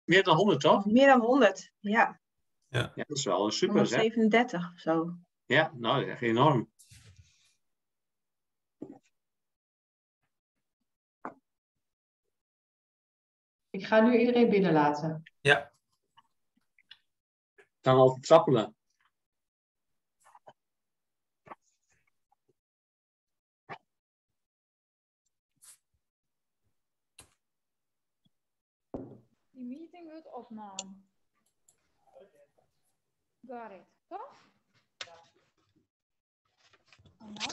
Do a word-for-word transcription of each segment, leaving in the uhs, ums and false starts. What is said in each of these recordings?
Meer dan honderd, toch? Meer dan honderd, ja. Ja, ja dat is wel super, honderdzevenendertig of zo. Ja, nou, echt enorm. Ik ga nu iedereen binnenlaten. Ja. Dan al trappelen. Die meeting wordt opgenomen. Got it, toch? En dan?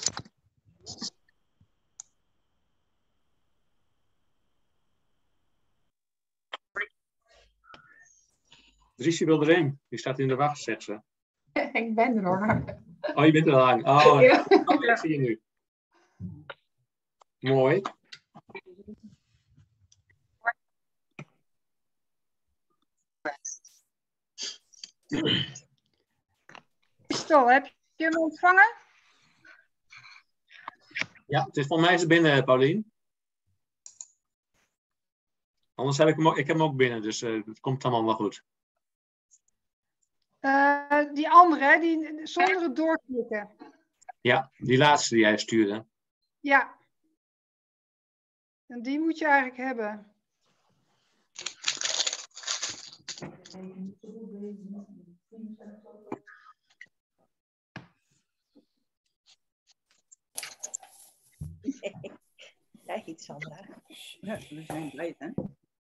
Driesje wil erin. Die staat in de wacht, zegt ze. Ik ben er hoor. Oh, je bent er aan. Oh, Ja. oh, ik zie je nu. Mooi. Christel, heb je hem ontvangen? Ja, het is volgens mij is het binnen, Paulien. Anders heb ik hem ook, ik heb hem ook binnen, dus uh, het komt allemaal wel goed. Uh, die andere, die, zonder het doorklikken. Ja, die laatste die jij stuurde. Ja. En die moet je eigenlijk hebben. Jij iets, Sandra. Ja, we zijn blij, hè?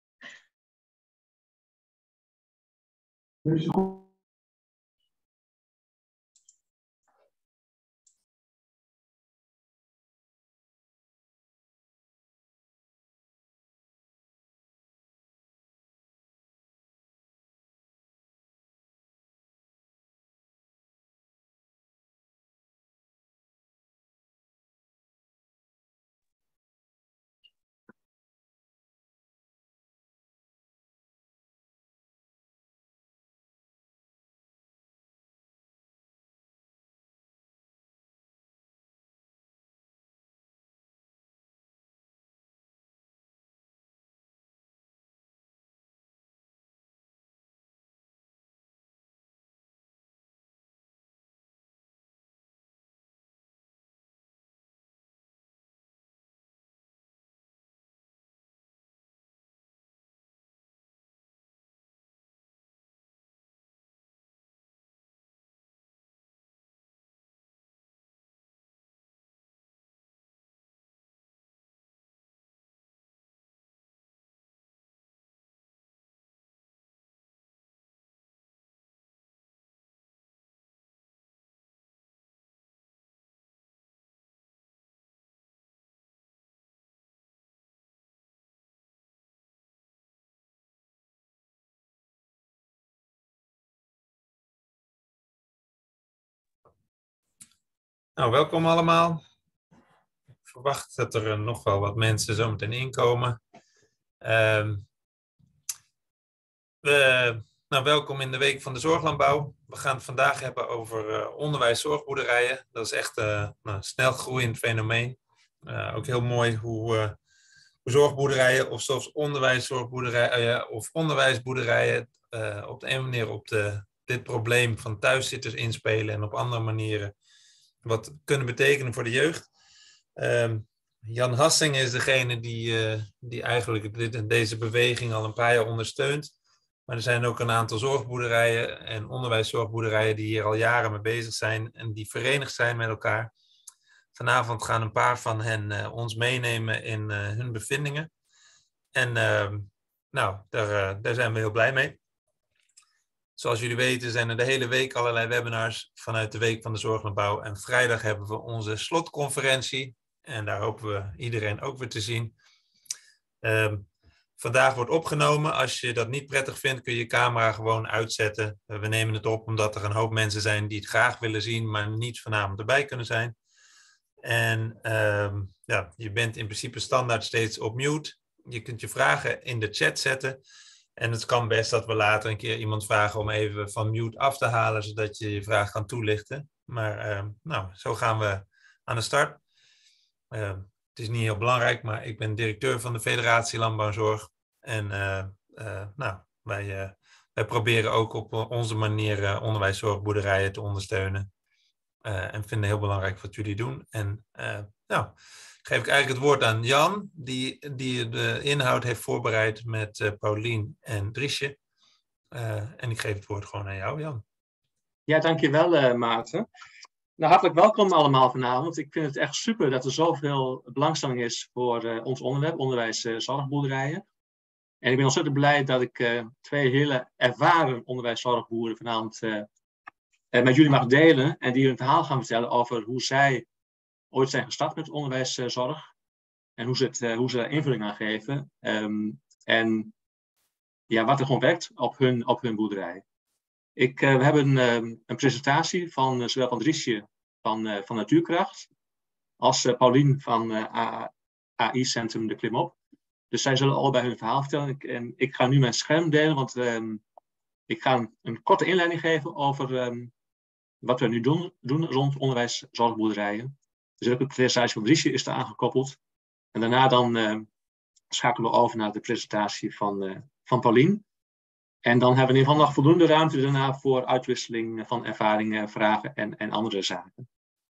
Nou, welkom allemaal. Ik verwacht dat er nog wel wat mensen zo meteen inkomen. Uh, we, nou, welkom in de Week van de Zorglandbouw. We gaan het vandaag hebben over uh, onderwijs-zorgboerderijen. Dat is echt uh, nou, een snel groeiend fenomeen. Uh, ook heel mooi hoe, uh, hoe zorgboerderijen of zelfs onderwijs-zorgboerderijen uh, of onderwijsboerderijen uh, op de een manier op de, dit probleem van thuiszitters inspelen en op andere manieren wat kunnen betekenen voor de jeugd. Um, Jan Hassing is degene die, uh, die eigenlijk dit, deze beweging al een paar jaar ondersteunt. Maar er zijn ook een aantal zorgboerderijen en onderwijszorgboerderijen die hier al jaren mee bezig zijn en die verenigd zijn met elkaar. Vanavond gaan een paar van hen uh, ons meenemen in uh, hun bevindingen. En uh, nou, daar, uh, daar zijn we heel blij mee. Zoals jullie weten zijn er de hele week allerlei webinars vanuit de Week van de Zorglandbouw. En vrijdag hebben we onze slotconferentie. En daar hopen we iedereen ook weer te zien. Uh, vandaag wordt opgenomen. Als je dat niet prettig vindt, kun je je camera gewoon uitzetten. Uh, we nemen het op omdat er een hoop mensen zijn die het graag willen zien, maar niet vanavond erbij kunnen zijn. En uh, ja, je bent in principe standaard steeds op mute. Je kunt je vragen in de chat zetten. En het kan best dat we later een keer iemand vragen om even van mute af te halen, zodat je je vraag kan toelichten. Maar uh, nou, zo gaan we aan de start. Uh, het is niet heel belangrijk, maar ik ben directeur van de Federatie Landbouw en Zorg. En uh, uh, nou, wij, uh, wij proberen ook op onze manier uh, onderwijszorgboerderijen te ondersteunen. Uh, en vinden heel belangrijk wat jullie doen. En uh, nou, geef ik eigenlijk het woord aan Jan, die, die de inhoud heeft voorbereid met uh, Paulien en Driesje. Uh, en ik geef het woord gewoon aan jou, Jan. Ja, dankjewel uh, Maarten. Nou, hartelijk welkom allemaal vanavond. Ik vind het echt super dat er zoveel belangstelling is voor uh, ons onderwerp, onderwijs uh, zorgboerderijen. En ik ben ontzettend blij dat ik uh, twee hele ervaren onderwijszorgboeren vanavond uh, uh, met jullie mag delen. En die hun verhaal gaan vertellen over hoe zij ooit zijn gestart met onderwijszorg. En hoe ze, het, uh, hoe ze daar invulling aan geven. Um, en ja, wat er gewoon werkt op hun, op hun boerderij. Ik, uh, we hebben uh, een presentatie van uh, zowel van Driesje van, uh, van Natuurkracht als uh, Paulien van uh, A I-centrum De Klimop. Dus zij zullen allebei hun verhaal vertellen. Ik, en ik ga nu mijn scherm delen, want um, ik ga een, een korte inleiding geven over um, wat we nu doen, doen rond onderwijszorgboerderijen. Dus ook de presentatie van Driesje is daar aangekoppeld. En daarna dan uh, schakelen we over naar de presentatie van, uh, van Paulien. En dan hebben we in ieder geval nog voldoende ruimte daarna voor uitwisseling van ervaringen, vragen en, en andere zaken.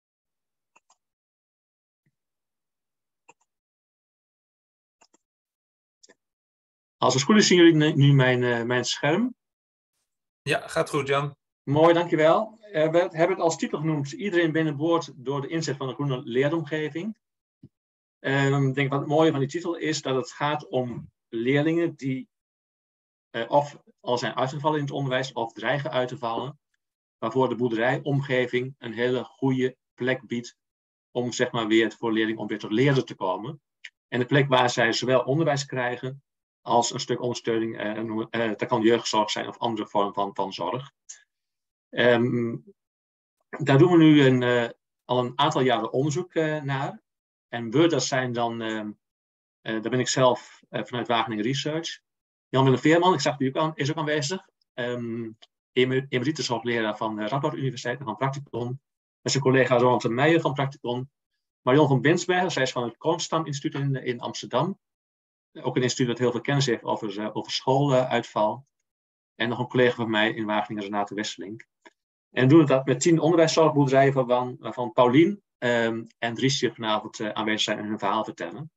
Als het goed is, zien jullie nu mijn, uh, mijn scherm. Ja, gaat goed, Jan. Mooi, dankjewel. Uh, we hebben het als titel genoemd, iedereen binnenboord door de inzet van een groene leeromgeving. Um, ik denk wat het mooie van die titel is dat het gaat om leerlingen die uh, of al zijn uitgevallen in het onderwijs of dreigen uit te vallen, waarvoor de boerderijomgeving een hele goede plek biedt om zeg maar weer voor leerlingen om weer tot leren te komen. En de plek waar zij zowel onderwijs krijgen als een stuk ondersteuning, uh, uh, dat kan jeugdzorg zijn of andere vorm van, van zorg. Um, daar doen we nu een, uh, al een aantal jaren onderzoek uh, naar. En we, dat zijn dan, uh, uh, daar ben ik zelf uh, vanuit Wageningen Research. Jan-Willem Veerman, ik zag u ook aan, is ook aanwezig. Um, emeritus hoogleraar van de Radboud Universiteit en van Practicon. Met zijn collega Ronald de Meijer van Practicon. Marion van Binsbergen, zij is van het Kornstam Instituut in, in Amsterdam. Ook een instituut dat heel veel kennis heeft over, uh, over schooluitval. En nog een collega van mij in Wageningen, Renate Wesseling. En doen we dat met tien onderwijszorgboerderijen waarvan, waarvan Paulien um, en Driesje vanavond uh, aanwezig zijn en hun verhaal vertellen.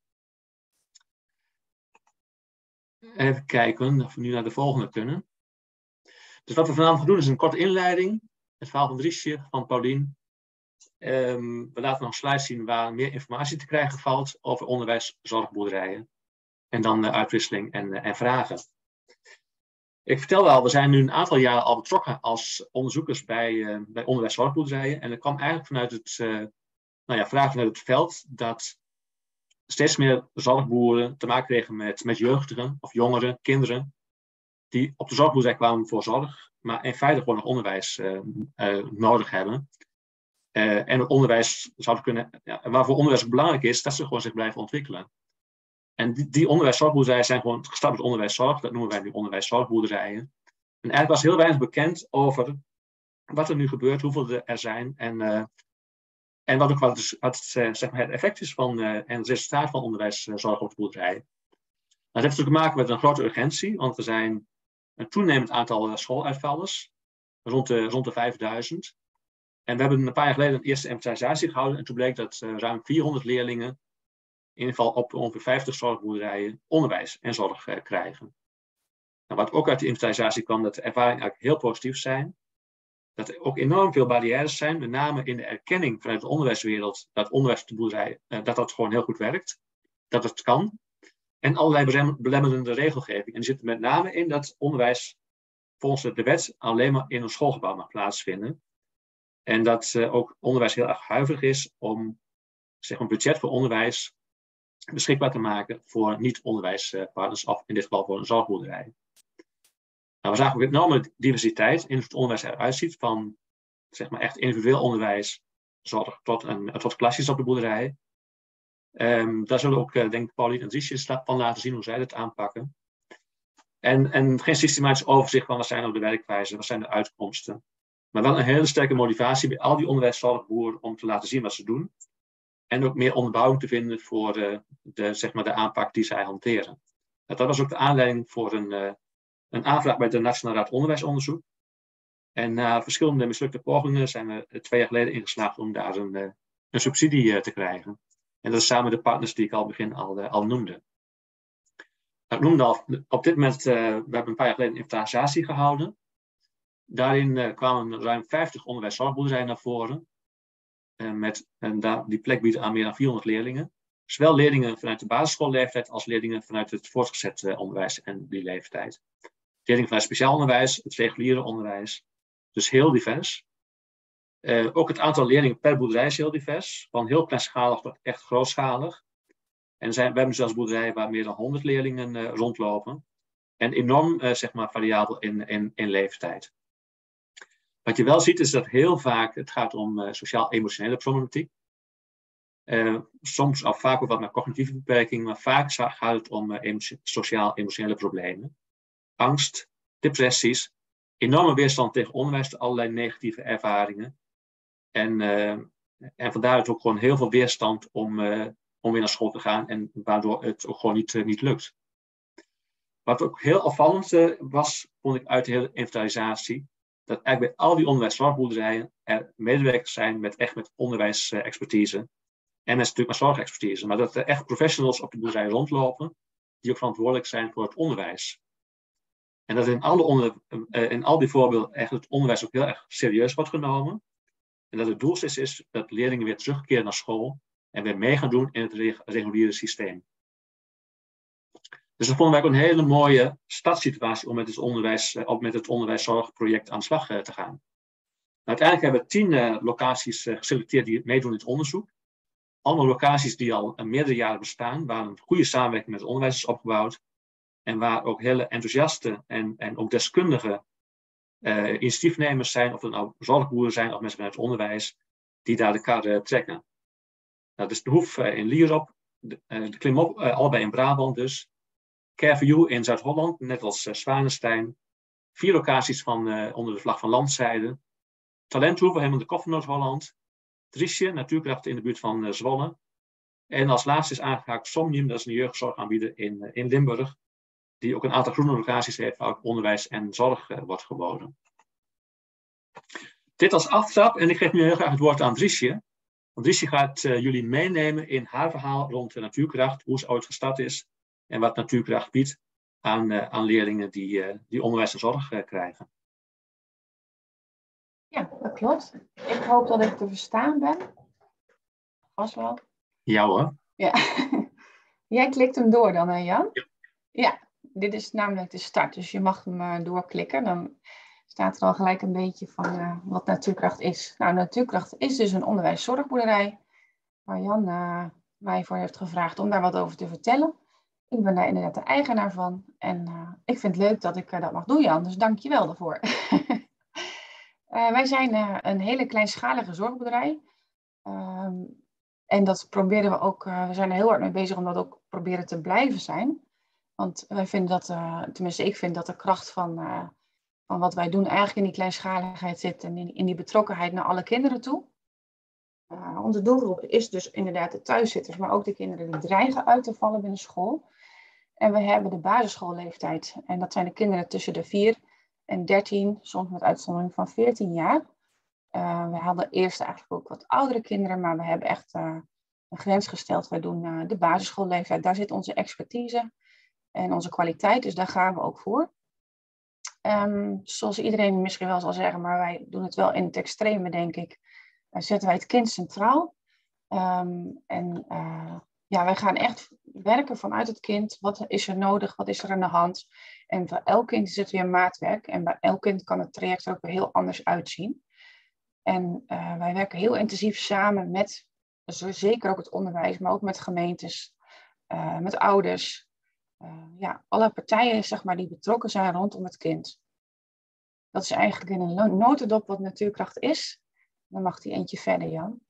Even kijken of we nu naar de volgende kunnen. Dus wat we vanavond gaan doen is een korte inleiding. Het verhaal van Driesje, van Paulien. Um, we laten nog een slide zien waar meer informatie te krijgen valt over onderwijszorgboerderijen. En dan de uitwisseling en, en vragen. Ik vertelde al, we zijn nu een aantal jaar al betrokken als onderzoekers bij, uh, bij onderwijszorgboerderijen. En er kwam eigenlijk vanuit het, uh, nou ja, vraag vanuit het veld dat steeds meer zorgboeren te maken kregen met, met jeugdigen of jongeren, kinderen, die op de zorgboerderij kwamen voor zorg, maar in feite gewoon nog onderwijs uh, uh, nodig hebben. Uh, en het onderwijs zouden kunnen, ja, waarvoor onderwijs belangrijk is, dat ze gewoon zich blijven ontwikkelen. En die, die onderwijszorgboerderijen zijn gewoon gestart met onderwijszorg, dat noemen wij nu onderwijszorgboerderijen. En eigenlijk was heel weinig bekend over wat er nu gebeurt, hoeveel er zijn en, uh, en wat ook wat, is, wat uh, zeg maar het effect is van uh, en het resultaat van onderwijszorg op de boerderijen. Dat heeft te maken met een grote urgentie, want er zijn een toenemend aantal schooluitvallers, rond de, rond de vijfduizend. En we hebben een paar jaar geleden een eerste inventarisatie gehouden en toen bleek dat uh, ruim vierhonderd leerlingen in ieder geval op ongeveer vijftig zorgboerderijen onderwijs en zorg uh, krijgen. Nou, wat ook uit de inventarisatie kwam, dat de ervaringen eigenlijk heel positief zijn. Dat er ook enorm veel barrières zijn, met name in de erkenning vanuit de onderwijswereld, dat onderwijs op de boerderij, uh, dat dat gewoon heel goed werkt. Dat het kan. En allerlei belemmerende regelgeving. En die zit er met name in dat onderwijs volgens de wet alleen maar in een schoolgebouw mag plaatsvinden. En dat uh, ook onderwijs heel erg huiverig is om zeg maar, een budget voor onderwijs beschikbaar te maken voor niet-onderwijspartners, of in dit geval voor een zorgboerderij. Nou, we zagen ook een enorme diversiteit in hoe het onderwijs eruit ziet, van zeg maar, echt individueel onderwijs, zorg tot, een, tot klasjes op de boerderij. Um, daar zullen ook, uh, denk ik, Paulien en Driesje van laten zien hoe zij dat aanpakken. En, en geen systematisch overzicht van wat zijn nou de werkwijzen, wat zijn de uitkomsten. Maar wel een hele sterke motivatie bij al die onderwijszorgboeren om te laten zien wat ze doen. En ook meer onderbouwing te vinden voor uh, de, zeg maar, de aanpak die zij hanteren. Dat was ook de aanleiding voor een, uh, een aanvraag bij de Nationale Raad Onderwijsonderzoek. En na verschillende mislukte pogingen zijn we twee jaar geleden ingeslaagd om daar een, een subsidie te krijgen. En dat is samen de partners die ik al begin al, al noemde. Ik noemde al, op dit moment, uh, we hebben een paar jaar geleden een inventarisatie gehouden. Daarin uh, kwamen ruim vijftig onderwijszorgboerderijen naar voren. Uh, met, en daar, die plek bieden aan meer dan vierhonderd leerlingen. Zowel leerlingen vanuit de basisschoolleeftijd als leerlingen vanuit het voortgezet uh, onderwijs en die leeftijd. Leerlingen vanuit speciaal onderwijs, het reguliere onderwijs. Dus heel divers. Uh, ook het aantal leerlingen per boerderij is heel divers. Van heel kleinschalig tot echt grootschalig. En zijn, we hebben zelfs boerderijen waar meer dan honderd leerlingen uh, rondlopen. En enorm uh, zeg maar, variabel in, in, in leeftijd. Wat je wel ziet is dat heel vaak het gaat om uh, sociaal-emotionele problematiek. Uh, soms of vaak ook wat met cognitieve beperkingen, maar vaak gaat het om uh, emotie, sociaal-emotionele problemen. Angst, depressies, enorme weerstand tegen onderwijs, allerlei negatieve ervaringen. En, uh, en vandaar ook gewoon heel veel weerstand om, uh, om weer naar school te gaan en waardoor het ook gewoon niet, uh, niet lukt. Wat ook heel opvallend uh, was, vond ik uit de hele inventarisatie, dat eigenlijk bij al die onderwijszorgboerderijen er medewerkers zijn met echt met onderwijsexpertise. En met natuurlijk met zorgexpertise. Maar dat er echt professionals op de boerderij rondlopen, die ook verantwoordelijk zijn voor het onderwijs. En dat in, alle onder, uh, in al die voorbeelden echt het onderwijs ook heel erg serieus wordt genomen. En dat het doel is, is dat leerlingen weer terugkeren naar school en weer mee gaan doen in het reg reguliere systeem. Dus dat vonden wij ook een hele mooie startsituatie om met het, onderwijs, uh, met het onderwijszorgproject aan de slag uh, te gaan. Nou, uiteindelijk hebben we tien uh, locaties uh, geselecteerd die meedoen in het onderzoek. Allemaal locaties die al uh, meerdere jaren bestaan, waar een goede samenwerking met het onderwijs is opgebouwd. En waar ook hele enthousiaste en, en ook deskundige uh, initiatiefnemers zijn, of het nou zorgboeren zijn of mensen vanuit het onderwijs, die daar de kar uh, trekken. Nou, dus de Hoef uh, in Lierop, de, uh, de Klimop, uh, allebei in Brabant dus. Care for You in Zuid-Holland, net als uh, Zwanenstein. Vier locaties van, uh, onder de vlag van Landzijde. Talenthoeve, helemaal de kop van Noord-Holland. Driesje, natuurkracht in de buurt van uh, Zwolle. En als laatste is aangehaakt Somnium, dat is een jeugdzorgaanbieder in, uh, in Limburg. Die ook een aantal groene locaties heeft waar ook onderwijs en zorg uh, wordt geboden. Dit als aftrap, en ik geef nu heel graag het woord aan Driesje. Want Driesje gaat uh, jullie meenemen in haar verhaal rond de natuurkracht, hoe ze ooit gestart is en wat natuurkracht biedt aan, uh, aan leerlingen die, uh, die onderwijs en zorg uh, krijgen. Ja, dat klopt. Ik hoop dat ik te verstaan ben. Vast wel. Ja hoor. Ja. Jij klikt hem door dan, hè Jan? Ja. Ja, dit is namelijk de start. Dus je mag hem uh, doorklikken. Dan staat er al gelijk een beetje van uh, wat natuurkracht is. Nou, natuurkracht is dus een onderwijszorgboerderij. Waar Jan uh, mij voor heeft gevraagd om daar wat over te vertellen. Ik ben daar inderdaad de eigenaar van. En uh, ik vind het leuk dat ik uh, dat mag doen, Jan. Dus dank je wel daarvoor. uh, wij zijn uh, een hele kleinschalige zorgboerderij. Um, en dat proberen we ook, uh, we zijn er heel hard mee bezig om dat ook proberen te blijven zijn. Want wij vinden dat, uh, tenminste ik vind dat de kracht van, uh, van wat wij doen eigenlijk in die kleinschaligheid zit. En in, in die betrokkenheid naar alle kinderen toe. Uh, onze doelgroep is dus inderdaad de thuiszitters, maar ook de kinderen die dreigen uit te vallen binnen school. En we hebben de basisschoolleeftijd. En dat zijn de kinderen tussen de vier en dertien, soms met uitzondering van veertien jaar. Uh, we hadden eerst eigenlijk ook wat oudere kinderen, maar we hebben echt uh, een grens gesteld. Wij doen uh, de basisschoolleeftijd, daar zit onze expertise en onze kwaliteit, dus daar gaan we ook voor. Um, zoals iedereen misschien wel zal zeggen, maar wij doen het wel in het extreme, denk ik. Uh, zetten wij het kind centraal. Um, en uh, ja, wij gaan echt werken vanuit het kind. Wat is er nodig? Wat is er aan de hand? En voor elk kind is het weer maatwerk. En bij elk kind kan het traject er ook weer heel anders uitzien. En uh, wij werken heel intensief samen met, dus zeker ook het onderwijs, maar ook met gemeentes, uh, met ouders. Uh, ja, alle partijen zeg maar, die betrokken zijn rondom het kind. Dat is eigenlijk in een notendop wat natuurkracht is. Dan mag die eentje verder, Jan.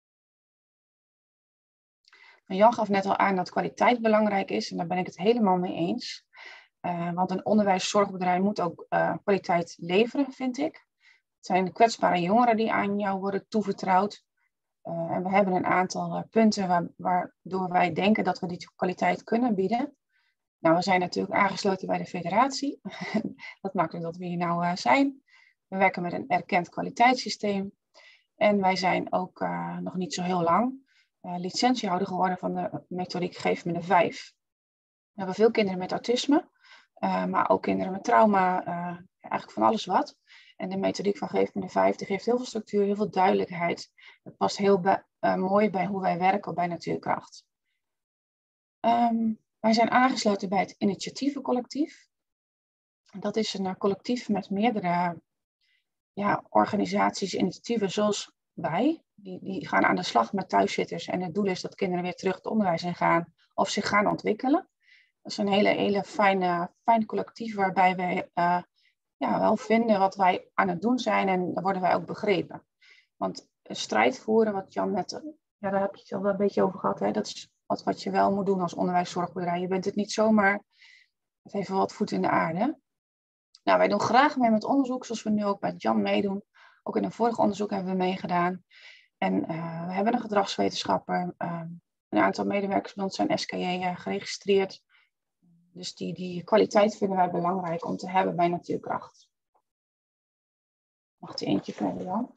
En Jan gaf net al aan dat kwaliteit belangrijk is. En daar ben ik het helemaal mee eens. Uh, want een onderwijszorgbedrijf moet ook uh, kwaliteit leveren, vind ik. Het zijn de kwetsbare jongeren die aan jou worden toevertrouwd. Uh, en we hebben een aantal uh, punten waar, waardoor wij denken dat we die kwaliteit kunnen bieden. Nou, we zijn natuurlijk aangesloten bij de federatie. Dat maakt ook dat we hier nou uh, zijn. We werken met een erkend kwaliteitssysteem. En wij zijn ook uh, nog niet zo heel lang uh, licentiehouder geworden van de methodiek Geef me de vijf. We hebben veel kinderen met autisme, uh, maar ook kinderen met trauma, uh, eigenlijk van alles wat. En de methodiek van Geef me de vijf, die geeft heel veel structuur, heel veel duidelijkheid. Het past heel bij, uh, mooi bij hoe wij werken bij Natuurkracht. Um, wij zijn aangesloten bij het Initiatievencollectief. Dat is een uh, collectief met meerdere ja, organisaties, initiatieven zoals wij. Die, die gaan aan de slag met thuiszitters. En het doel is dat kinderen weer terug het onderwijs in gaan of zich gaan ontwikkelen. Dat is een hele, hele fijne, fijn collectief waarbij wij uh, ja, wel vinden wat wij aan het doen zijn. En daar worden wij ook begrepen. Want strijd voeren, wat Jan net, ja, daar heb je het al wel een beetje over gehad. Hè? Dat is wat, wat je wel moet doen als onderwijszorgbedrijf. Je bent het niet zomaar met even wat voet in de aarde. Nou, wij doen graag mee met onderzoek, zoals we nu ook bij Jan meedoen. Ook in een vorig onderzoek hebben we meegedaan. En uh, we hebben een gedragswetenschapper. Uh, een aantal medewerkers van ons zijn S K J uh, geregistreerd. Dus die, die kwaliteit vinden wij belangrijk om te hebben bij Natuurkracht. Mag die eentje verder, Jan?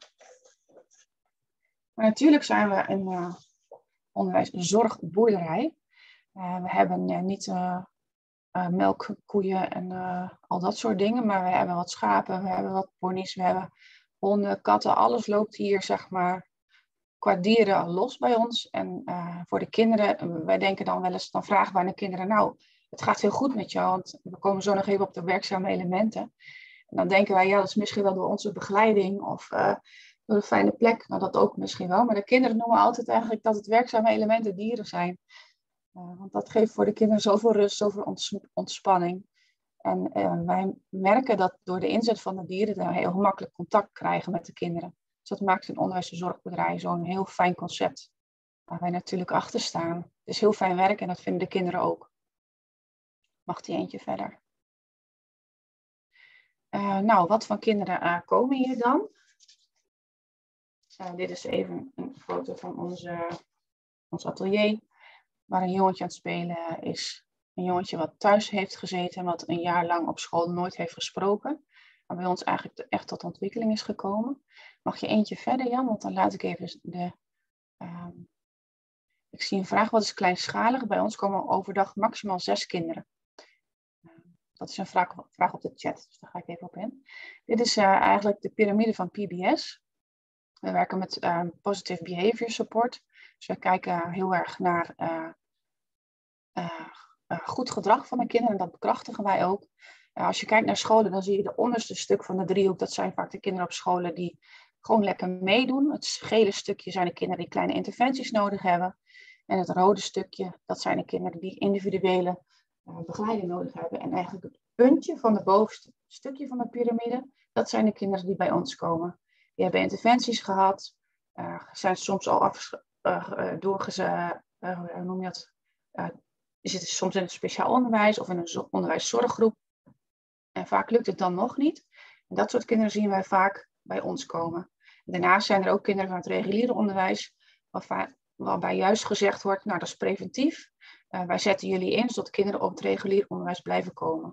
Maar natuurlijk zijn we een uh, onderwijszorgboerderij. Uh, we hebben uh, niet uh, uh, melk, koeien en uh, al dat soort dingen. Maar we hebben wat schapen, we hebben wat ponies, we hebben honden, katten. Alles loopt hier, zeg maar, qua dieren los bij ons. En uh, voor de kinderen, wij denken dan wel eens, dan vragen wij aan de kinderen, nou, het gaat heel goed met jou, want we komen zo nog even op de werkzame elementen. En dan denken wij, ja, dat is misschien wel door onze begeleiding of uh, door een fijne plek. Nou, dat ook misschien wel. Maar de kinderen noemen altijd eigenlijk dat het werkzame elementen dieren zijn. Uh, want dat geeft voor de kinderen zoveel rust, zoveel ont- ontspanning. En uh, wij merken dat door de inzet van de dieren we heel gemakkelijk contact krijgen met de kinderen. Dus dat maakt een onderwijs- en zorgbedrijf zo'n heel fijn concept. Waar wij natuurlijk achter staan. Het is heel fijn werk en dat vinden de kinderen ook. Mag die eentje verder. Uh, nou, wat voor kinderen uh, komen hier dan? Uh, dit is even een foto van onze, ons atelier. Waar een jongetje aan het spelen is. Een jongetje wat thuis heeft gezeten en wat een jaar lang op school nooit heeft gesproken. Maar bij ons eigenlijk echt tot ontwikkeling is gekomen. Mag je eentje verder, Jan? Want dan laat ik even de... Uh, ik zie een vraag, wat is kleinschalig? Bij ons komen overdag maximaal zes kinderen. Dat is een vraag, vraag op de chat, dus daar ga ik even op in. Dit is uh, eigenlijk de piramide van P B S. We werken met uh, Positive Behavior Support. Dus we kijken heel erg naar uh, uh, uh, goed gedrag van de kinderen. En dat bekrachtigen wij ook. Uh, als je kijkt naar scholen, dan zie je de onderste stuk van de driehoek. Dat zijn vaak de kinderen op scholen die gewoon lekker meedoen. Het gele stukje zijn de kinderen die kleine interventies nodig hebben. En het rode stukje, dat zijn de kinderen die individuele uh, begeleiding nodig hebben. En eigenlijk het puntje van het bovenste stukje van de piramide, dat zijn de kinderen die bij ons komen. Die hebben interventies gehad, uh, zijn soms al afges- uh, doorgezet, uh, hoe noem je dat? Uh, die zitten soms in het speciaal onderwijs of in een zo- onderwijszorggroep. En vaak lukt het dan nog niet. En dat soort kinderen zien wij vaak bij ons komen. En daarnaast zijn er ook kinderen van het reguliere onderwijs, waar, waarbij juist gezegd wordt, nou dat is preventief. Uh, wij zetten jullie in, zodat kinderen op het regulier onderwijs blijven komen.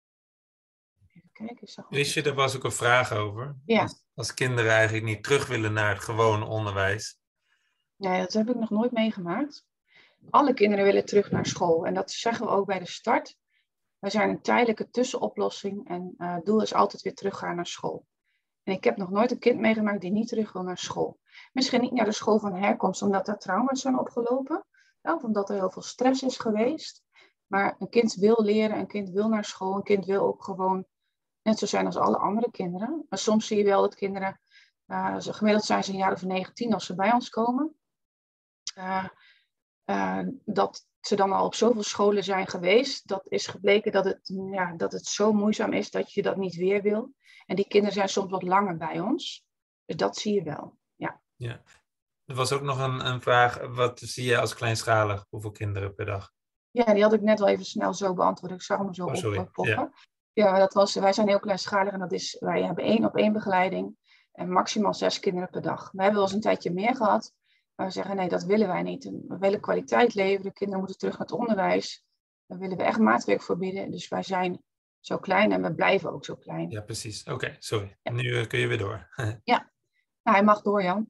Even kijken, is dat goed? Wist je, daar was ook een vraag over. Ja. Als, als kinderen eigenlijk niet terug willen naar het gewone onderwijs. Nee, dat heb ik nog nooit meegemaakt. Alle kinderen willen terug naar school. En dat zeggen we ook bij de start. Wij zijn een tijdelijke tussenoplossing. En uh, het doel is altijd weer teruggaan naar school. En ik heb nog nooit een kind meegemaakt die niet terug wil naar school. Misschien niet naar de school van herkomst, omdat er trauma's zijn opgelopen. Ja, of omdat er heel veel stress is geweest. Maar een kind wil leren, een kind wil naar school. Een kind wil ook gewoon net zo zijn als alle andere kinderen. Maar soms zie je wel dat kinderen, uh, gemiddeld zijn ze een jaar of negentien als ze bij ons komen. Uh, uh, dat ze dan al op zoveel scholen zijn geweest. Dat is gebleken dat het, ja, dat het zo moeizaam is dat je dat niet weer wil. En die kinderen zijn soms wat langer bij ons. Dus dat zie je wel. Ja. Ja. Er was ook nog een, een vraag. Wat zie je als kleinschalig? Hoeveel kinderen per dag? Ja, die had ik net wel even snel zo beantwoord. Ik zag hem zo Oh, sorry. oppoppen. Ja. Ja, dat was, wij zijn heel kleinschalig en dat is, wij hebben één op één begeleiding en maximaal zes kinderen per dag. We hebben wel eens een tijdje meer gehad, maar we zeggen nee, dat willen wij niet. We willen kwaliteit leveren, kinderen moeten terug naar het onderwijs. Daar willen we echt maatwerk voor bieden. Dus wij zijn zo klein en we blijven ook zo klein. Ja, precies. Oké, okay, sorry. Ja. Nu uh, kun je weer door. Ja, nou, hij mag door, Jan.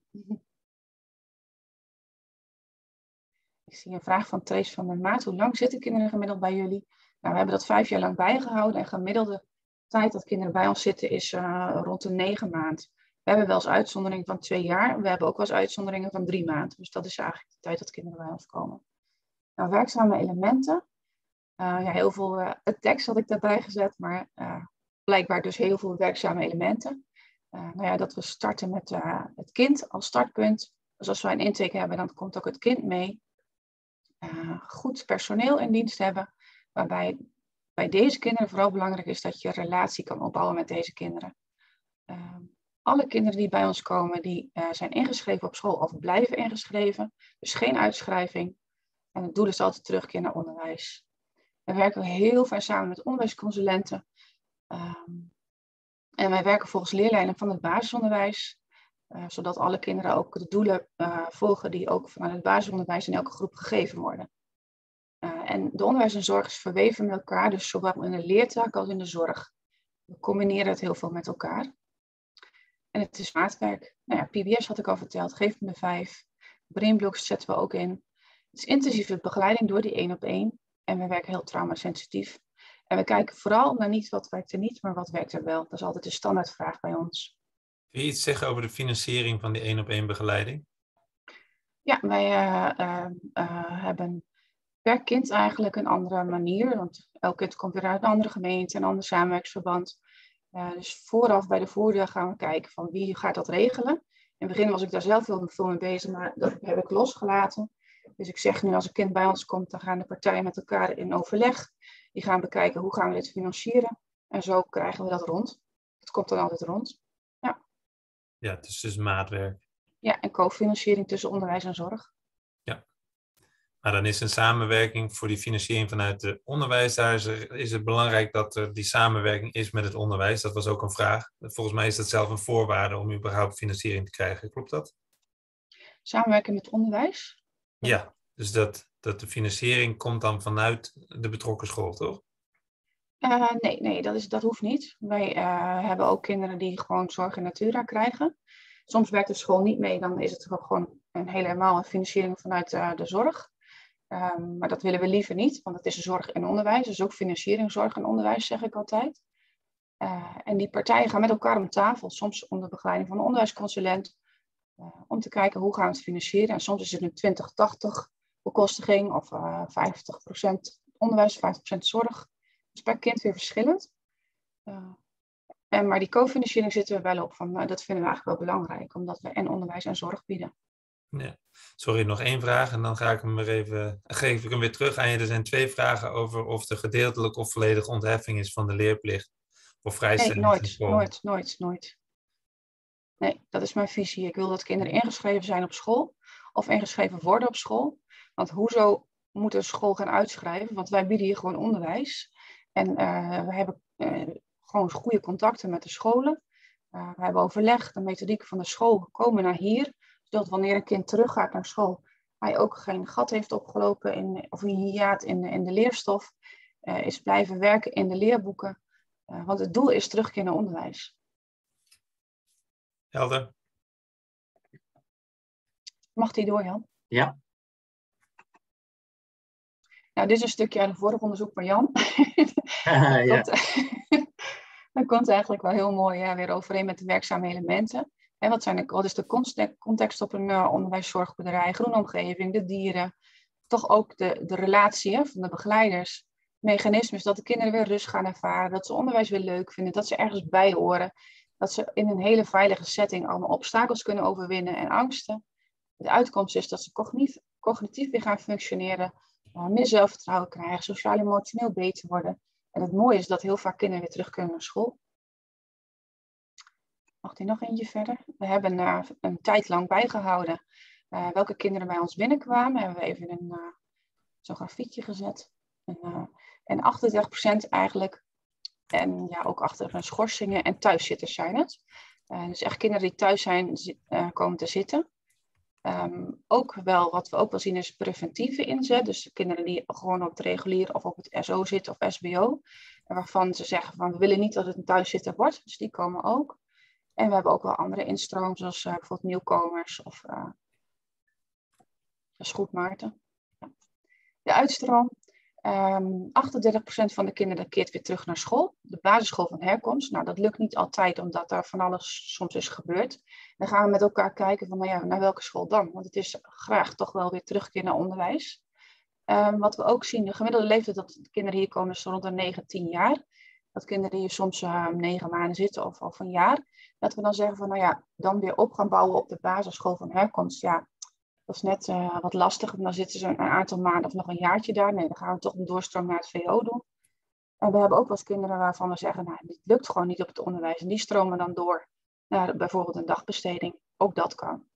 Ik zie een vraag van Trace van der Maat. Hoe lang zitten kinderen gemiddeld bij jullie? Nou, we hebben dat vijf jaar lang bijgehouden. En gemiddelde tijd dat kinderen bij ons zitten is uh, rond de negen maand. We hebben wel eens uitzonderingen van twee jaar. We hebben ook wel eens uitzonderingen van drie maanden. Dus dat is eigenlijk de tijd dat kinderen bij ons komen. Nou, werkzame elementen. Uh, ja, heel veel uh, tekst had ik daarbij gezet. Maar uh, blijkbaar dus heel veel werkzame elementen. Uh, nou ja, dat we starten met uh, het kind als startpunt. Dus als we een intake hebben, dan komt ook het kind mee. Uh, goed personeel in dienst hebben. Waarbij bij deze kinderen vooral belangrijk is dat je een relatie kan opbouwen met deze kinderen. Uh, alle kinderen die bij ons komen, die uh, zijn ingeschreven op school of blijven ingeschreven. Dus geen uitschrijving. En het doel is altijd terugkeer naar onderwijs. We werken heel ver samen met onderwijsconsulenten. Um, en wij werken volgens leerlijnen van het basisonderwijs. Uh, zodat alle kinderen ook de doelen uh, volgen die ook vanuit het basisonderwijs in elke groep gegeven worden. Uh, en de onderwijs en zorg is verweven met elkaar, dus zowel in de leertaak als in de zorg. We combineren het heel veel met elkaar. En het is maatwerk. Nou ja, P B S had ik al verteld, geef me de vijf. Brainblocks zetten we ook in. Het is intensieve begeleiding door die één op één. En we werken heel traumasensitief. En we kijken vooral naar niet wat werkt er niet, maar wat werkt er wel. Dat is altijd de standaardvraag bij ons. Kun je iets zeggen over de financiering van die één op één begeleiding? Ja, wij uh, uh, uh, hebben per kind eigenlijk een andere manier. Want elk kind komt weer uit een andere gemeente, een ander samenwerksverband. Uh, dus vooraf bij de voordeur gaan we kijken van wie gaat dat regelen. In het begin was ik daar zelf heel veel mee bezig, maar dat heb ik losgelaten. Dus ik zeg nu, als een kind bij ons komt, dan gaan de partijen met elkaar in overleg. Die gaan bekijken hoe gaan we dit financieren. En zo krijgen we dat rond. Het komt dan altijd rond. Ja, ja het is dus maatwerk. Ja, en cofinanciering tussen onderwijs en zorg. Ja, maar dan is een samenwerking voor die financiering vanuit het onderwijs. Daar is, er, is het belangrijk dat er die samenwerking is met het onderwijs. Dat was ook een vraag. Volgens mij is dat zelf een voorwaarde om überhaupt financiering te krijgen. Klopt dat? Samenwerken met het onderwijs? Ja, dus dat, dat de financiering komt dan vanuit de betrokken school, toch? Uh, nee, nee dat, is, dat hoeft niet. Wij uh, hebben ook kinderen die gewoon zorg in natura krijgen. Soms werkt de school niet mee, dan is het gewoon een helemaal een financiering vanuit uh, de zorg. Um, maar dat willen we liever niet, want het is zorg en onderwijs. Dus ook financiering, zorg en onderwijs, zeg ik altijd. Uh, en die partijen gaan met elkaar om tafel, soms onder begeleiding van een onderwijsconsulent. Uh, om te kijken hoe gaan we het financieren. En soms is het een twintig tachtig bekostiging of uh, vijftig procent onderwijs, vijftig procent zorg. Dus per kind weer verschillend. Uh, en, maar die cofinanciering zitten we wel op. Van, uh, dat vinden we eigenlijk wel belangrijk, omdat we en onderwijs en zorg bieden. Ja. Sorry, nog één vraag en dan ga ik hem weer even, geef ik hem weer terug aan je. Er zijn twee vragen over of er gedeeltelijk of volledige ontheffing is van de leerplicht. Of vrijstelling. Nee, nooit, nooit, nooit, nooit. Nee, dat is mijn visie. Ik wil dat kinderen ingeschreven zijn op school of ingeschreven worden op school. Want hoezo moet een school gaan uitschrijven? Want wij bieden hier gewoon onderwijs. En uh, we hebben uh, gewoon goede contacten met de scholen. Uh, we hebben overleg, de methodieken van de school komen naar hier. Zodat wanneer een kind teruggaat naar school, hij ook geen gat heeft opgelopen in, of een hiaat in, in de leerstof. Uh, is blijven werken in de leerboeken. Uh, want het doel is terugkeer naar onderwijs. Helder. Mag die door, Jan? Ja. Nou, dit is een stukje uit een vorig onderzoek van Jan. ja. dat, komt, dat komt eigenlijk wel heel mooi ja, weer overeen met de werkzame elementen. En wat, zijn de, wat is de context, context op een uh, onderwijszorgboerderij, groene omgeving, de dieren. Toch ook de, de relatie hè, van de begeleiders. Mechanismes dat de kinderen weer rust gaan ervaren. Dat ze onderwijs weer leuk vinden. Dat ze ergens bij horen. Dat ze in een hele veilige setting allemaal obstakels kunnen overwinnen en angsten. De uitkomst is dat ze cognitief, cognitief weer gaan functioneren. Uh, meer zelfvertrouwen krijgen. Sociaal-emotioneel beter worden. En het mooie is dat heel vaak kinderen weer terug kunnen naar school. Mag die nog eentje verder? We hebben uh, een tijd lang bijgehouden uh, welke kinderen bij ons binnenkwamen. Hebben we even een, uh, zo'n grafiekje gezet. En, uh, en achtendertig procent eigenlijk. En ja, ook achter schorsingen en thuiszitters zijn het. Uh, dus echt kinderen die thuis zijn uh, komen te zitten. Um, ook wel, wat we ook wel zien is preventieve inzet. Dus de kinderen die gewoon op het regulier of op het S O zitten of S B O. En waarvan ze zeggen van we willen niet dat het een thuiszitter wordt. Dus die komen ook. En we hebben ook wel andere instroom, zoals uh, bijvoorbeeld nieuwkomers of uh, dat is goed, Maarten. Ja. De uitstroom. Um, achtendertig procent van de kinderen keert weer terug naar school. De basisschool van herkomst. Nou, dat lukt niet altijd, omdat er van alles soms is gebeurd. Dan gaan we met elkaar kijken van, nou ja, naar welke school dan? Want het is graag toch wel weer terugkeer naar onderwijs. Um, wat we ook zien, de gemiddelde leeftijd dat de kinderen hier komen is rond de negen, tien jaar. Dat kinderen hier soms uh, negen maanden zitten of, of een jaar. Dat we dan zeggen van, nou ja, dan weer op gaan bouwen op de basisschool van herkomst. Ja, dat is net uh, wat lastig. Dan zitten ze een aantal maanden of nog een jaartje daar. Nee, dan gaan we toch een doorstroom naar het V O doen. En we hebben ook wel eens kinderen waarvan we zeggen, nou, dit lukt gewoon niet op het onderwijs. En die stromen dan door naar bijvoorbeeld een dagbesteding. Ook dat kan.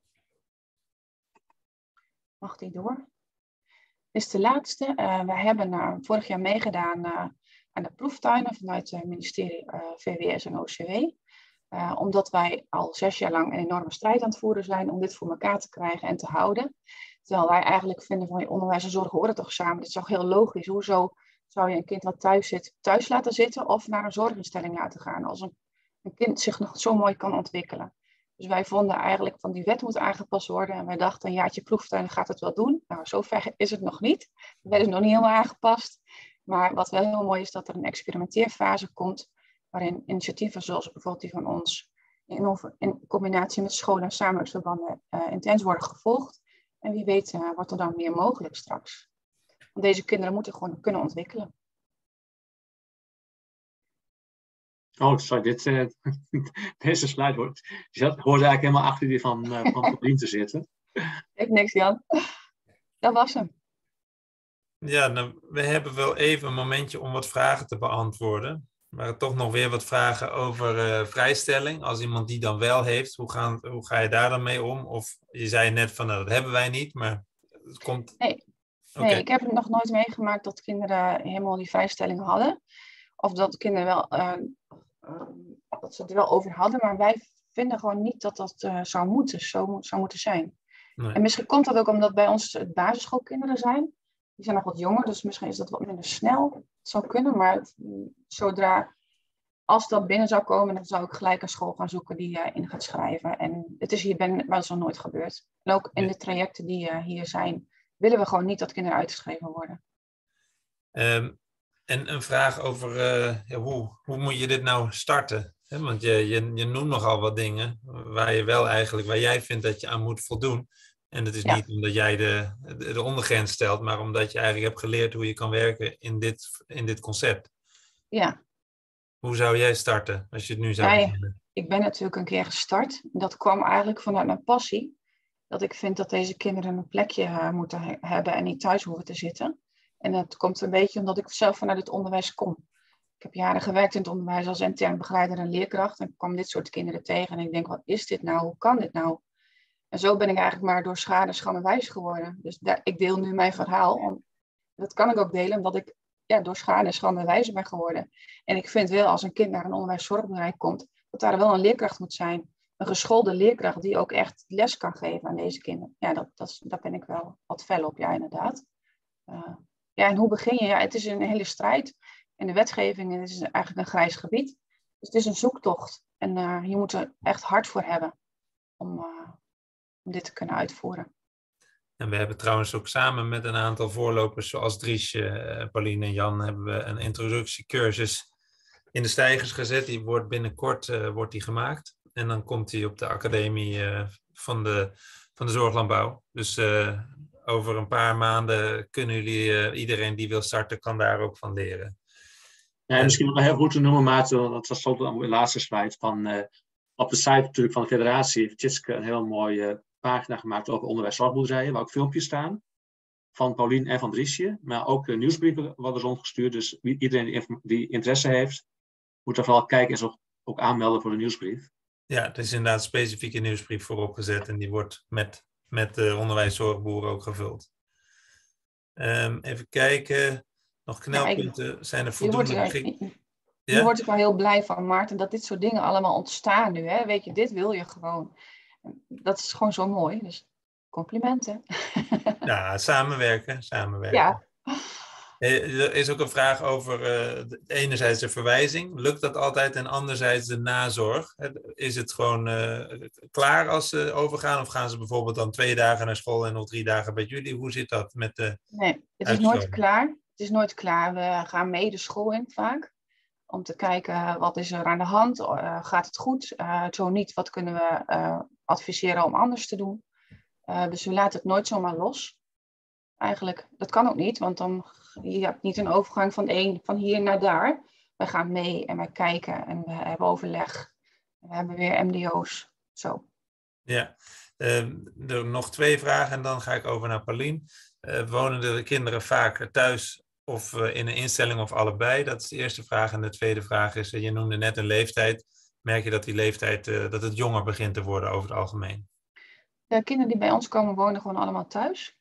Mag die door? Dit is de laatste. Uh, we hebben uh, vorig jaar meegedaan uh, aan de proeftuinen vanuit het ministerie uh, V W S en O C W. Uh, omdat wij al zes jaar lang een enorme strijd aan het voeren zijn om dit voor elkaar te krijgen en te houden. Terwijl wij eigenlijk vinden van je onderwijs en zorg horen toch samen. Dat is toch heel logisch. Hoezo zou je een kind wat thuis zit, thuis laten zitten of naar een zorginstelling laten gaan als een, een kind zich nog zo mooi kan ontwikkelen. Dus wij vonden eigenlijk van die wet moet aangepast worden. En wij dachten een jaartje proeftuin gaat het wel doen. Nou, zover is het nog niet. De wet is nog niet helemaal aangepast. Maar wat wel heel mooi is dat er een experimenteerfase komt. Waarin initiatieven zoals bijvoorbeeld die van ons in, over, in combinatie met scholen en samenwerkingsverbanden uh, intens worden gevolgd. En wie weet uh, wordt er dan meer mogelijk straks. Want deze kinderen moeten gewoon kunnen ontwikkelen. Oh, sorry, dit, uh, deze slide hoort, die hoort eigenlijk helemaal achter die van, uh, van Paulien te zitten. Ik niks, Jan. Dat was hem. Ja, nou, we hebben wel even een momentje om wat vragen te beantwoorden. Maar toch nog weer wat vragen over uh, vrijstelling. Als iemand die dan wel heeft, hoe, gaan, hoe ga je daar dan mee om? Of je zei net van, nou, dat hebben wij niet, maar het komt... Nee, okay. nee, ik heb het nog nooit meegemaakt dat kinderen helemaal die vrijstelling hadden. Of dat kinderen wel, uh, uh, dat ze het er wel over hadden. Maar wij vinden gewoon niet dat dat uh, zou moeten, zo zou moeten zijn. Nee. En misschien komt dat ook omdat bij ons het basisschoolkinderen zijn. Die zijn nog wat jonger, dus misschien is dat wat minder snel. Het zou kunnen, maar het, zodra, als dat binnen zou komen, dan zou ik gelijk een school gaan zoeken die uh, in gaat schrijven. En het is hier bij ons nog nooit gebeurd. En ook in de trajecten die uh, hier zijn, willen we gewoon niet dat kinderen uitgeschreven worden. Um, en een vraag over uh, ja, hoe, hoe moet je dit nou starten? He, want je, je, je noemt nogal wat dingen waar je wel eigenlijk, waar jij vindt dat je aan moet voldoen. En dat is ja. niet omdat jij de, de, de ondergrens stelt, maar omdat je eigenlijk hebt geleerd hoe je kan werken in dit, in dit concept. Ja. Hoe zou jij starten als je het nu zou ja, beginnen? Ik ben natuurlijk een keer gestart. Dat kwam eigenlijk vanuit mijn passie. Dat ik vind dat deze kinderen een plekje uh, moeten he- hebben en niet thuis hoeven te zitten. En dat komt een beetje omdat ik zelf vanuit het onderwijs kom. Ik heb jaren gewerkt in het onderwijs als intern begeleider en leerkracht. En ik kwam dit soort kinderen tegen. En ik denk, wat is dit nou? Hoe kan dit nou? En zo ben ik eigenlijk maar door schade, schande wijs geworden. Dus daar, ik deel nu mijn verhaal. Om, dat kan ik ook delen, omdat ik ja, door schade, schande wijs ben geworden. En ik vind wel, als een kind naar een onderwijszorgbedrijf komt, dat daar wel een leerkracht moet zijn. Een geschoolde leerkracht die ook echt les kan geven aan deze kinderen. Ja, dat, dat, daar ben ik wel wat fel op, ja, inderdaad. Uh, ja, en hoe begin je? Ja, het is een hele strijd. En de wetgeving is eigenlijk een grijs gebied. Dus het is een zoektocht. En uh, je moet er echt hard voor hebben om... Uh, om dit te kunnen uitvoeren. En we hebben trouwens ook samen met een aantal voorlopers zoals Dries, uh, Pauline en Jan hebben we een introductiecursus in de stijgers gezet. Die wordt binnenkort uh, wordt die gemaakt. En dan komt die op de academie uh, van, de, van de zorglandbouw. Dus uh, over een paar maanden kunnen jullie, uh, iedereen die wil starten, kan daar ook van leren. Ja, en misschien nog heel goed te noemen, Maarten, dat was de laatste slide van... Uh, op de site natuurlijk van de federatie heeft Tjitske een heel mooie uh, pagina gemaakt over onderwijszorgboerderijen, waar ook filmpjes staan van Paulien en van Driesje, maar ook uh, nieuwsbrieven worden rondgestuurd. Dus wie, iedereen die, die interesse heeft, moet er vooral kijken en zich ook aanmelden voor de nieuwsbrief. Ja, er is inderdaad een specifieke nieuwsbrief voor opgezet en die wordt met, met de onderwijszorgboeren ook gevuld. Um, even kijken, nog knelpunten, ja, ik, zijn er voldoende beschikbaar? Ja? Hier word ik wel heel blij van, Maarten, dat dit soort dingen allemaal ontstaan nu. Hè? Weet je, dit wil je gewoon. Dat is gewoon zo mooi. Dus complimenten. Ja, samenwerken, samenwerken. Ja. Eh, Er is ook een vraag over uh, enerzijds de verwijzing. Lukt dat altijd? En anderzijds de nazorg. Is het gewoon uh, klaar als ze overgaan? Of gaan ze bijvoorbeeld dan twee dagen naar school en nog drie dagen bij jullie? Hoe zit dat met de Nee, het is uitstoot? nooit klaar. Het is nooit klaar. We gaan mee de school in vaak. Om te kijken wat is er aan de hand. Uh, gaat het goed? Uh, zo niet, wat kunnen we uh, adviseren om anders te doen? Uh, dus we laten het nooit zomaar los. Eigenlijk, dat kan ook niet, want dan je hebt niet een overgang van, een, van hier naar daar. Wij gaan mee en wij kijken en we hebben overleg. We hebben weer M D O's. Zo. Ja, uh, er nog twee vragen en dan ga ik over naar Paulien. Uh, wonen de kinderen vaak thuis of uh, in een instelling of allebei? Dat is de eerste vraag. En de tweede vraag is, uh, je noemde net een leeftijd. Merk je dat die leeftijd, uh, dat het jonger begint te worden over het algemeen? De kinderen die bij ons komen wonen gewoon allemaal thuis.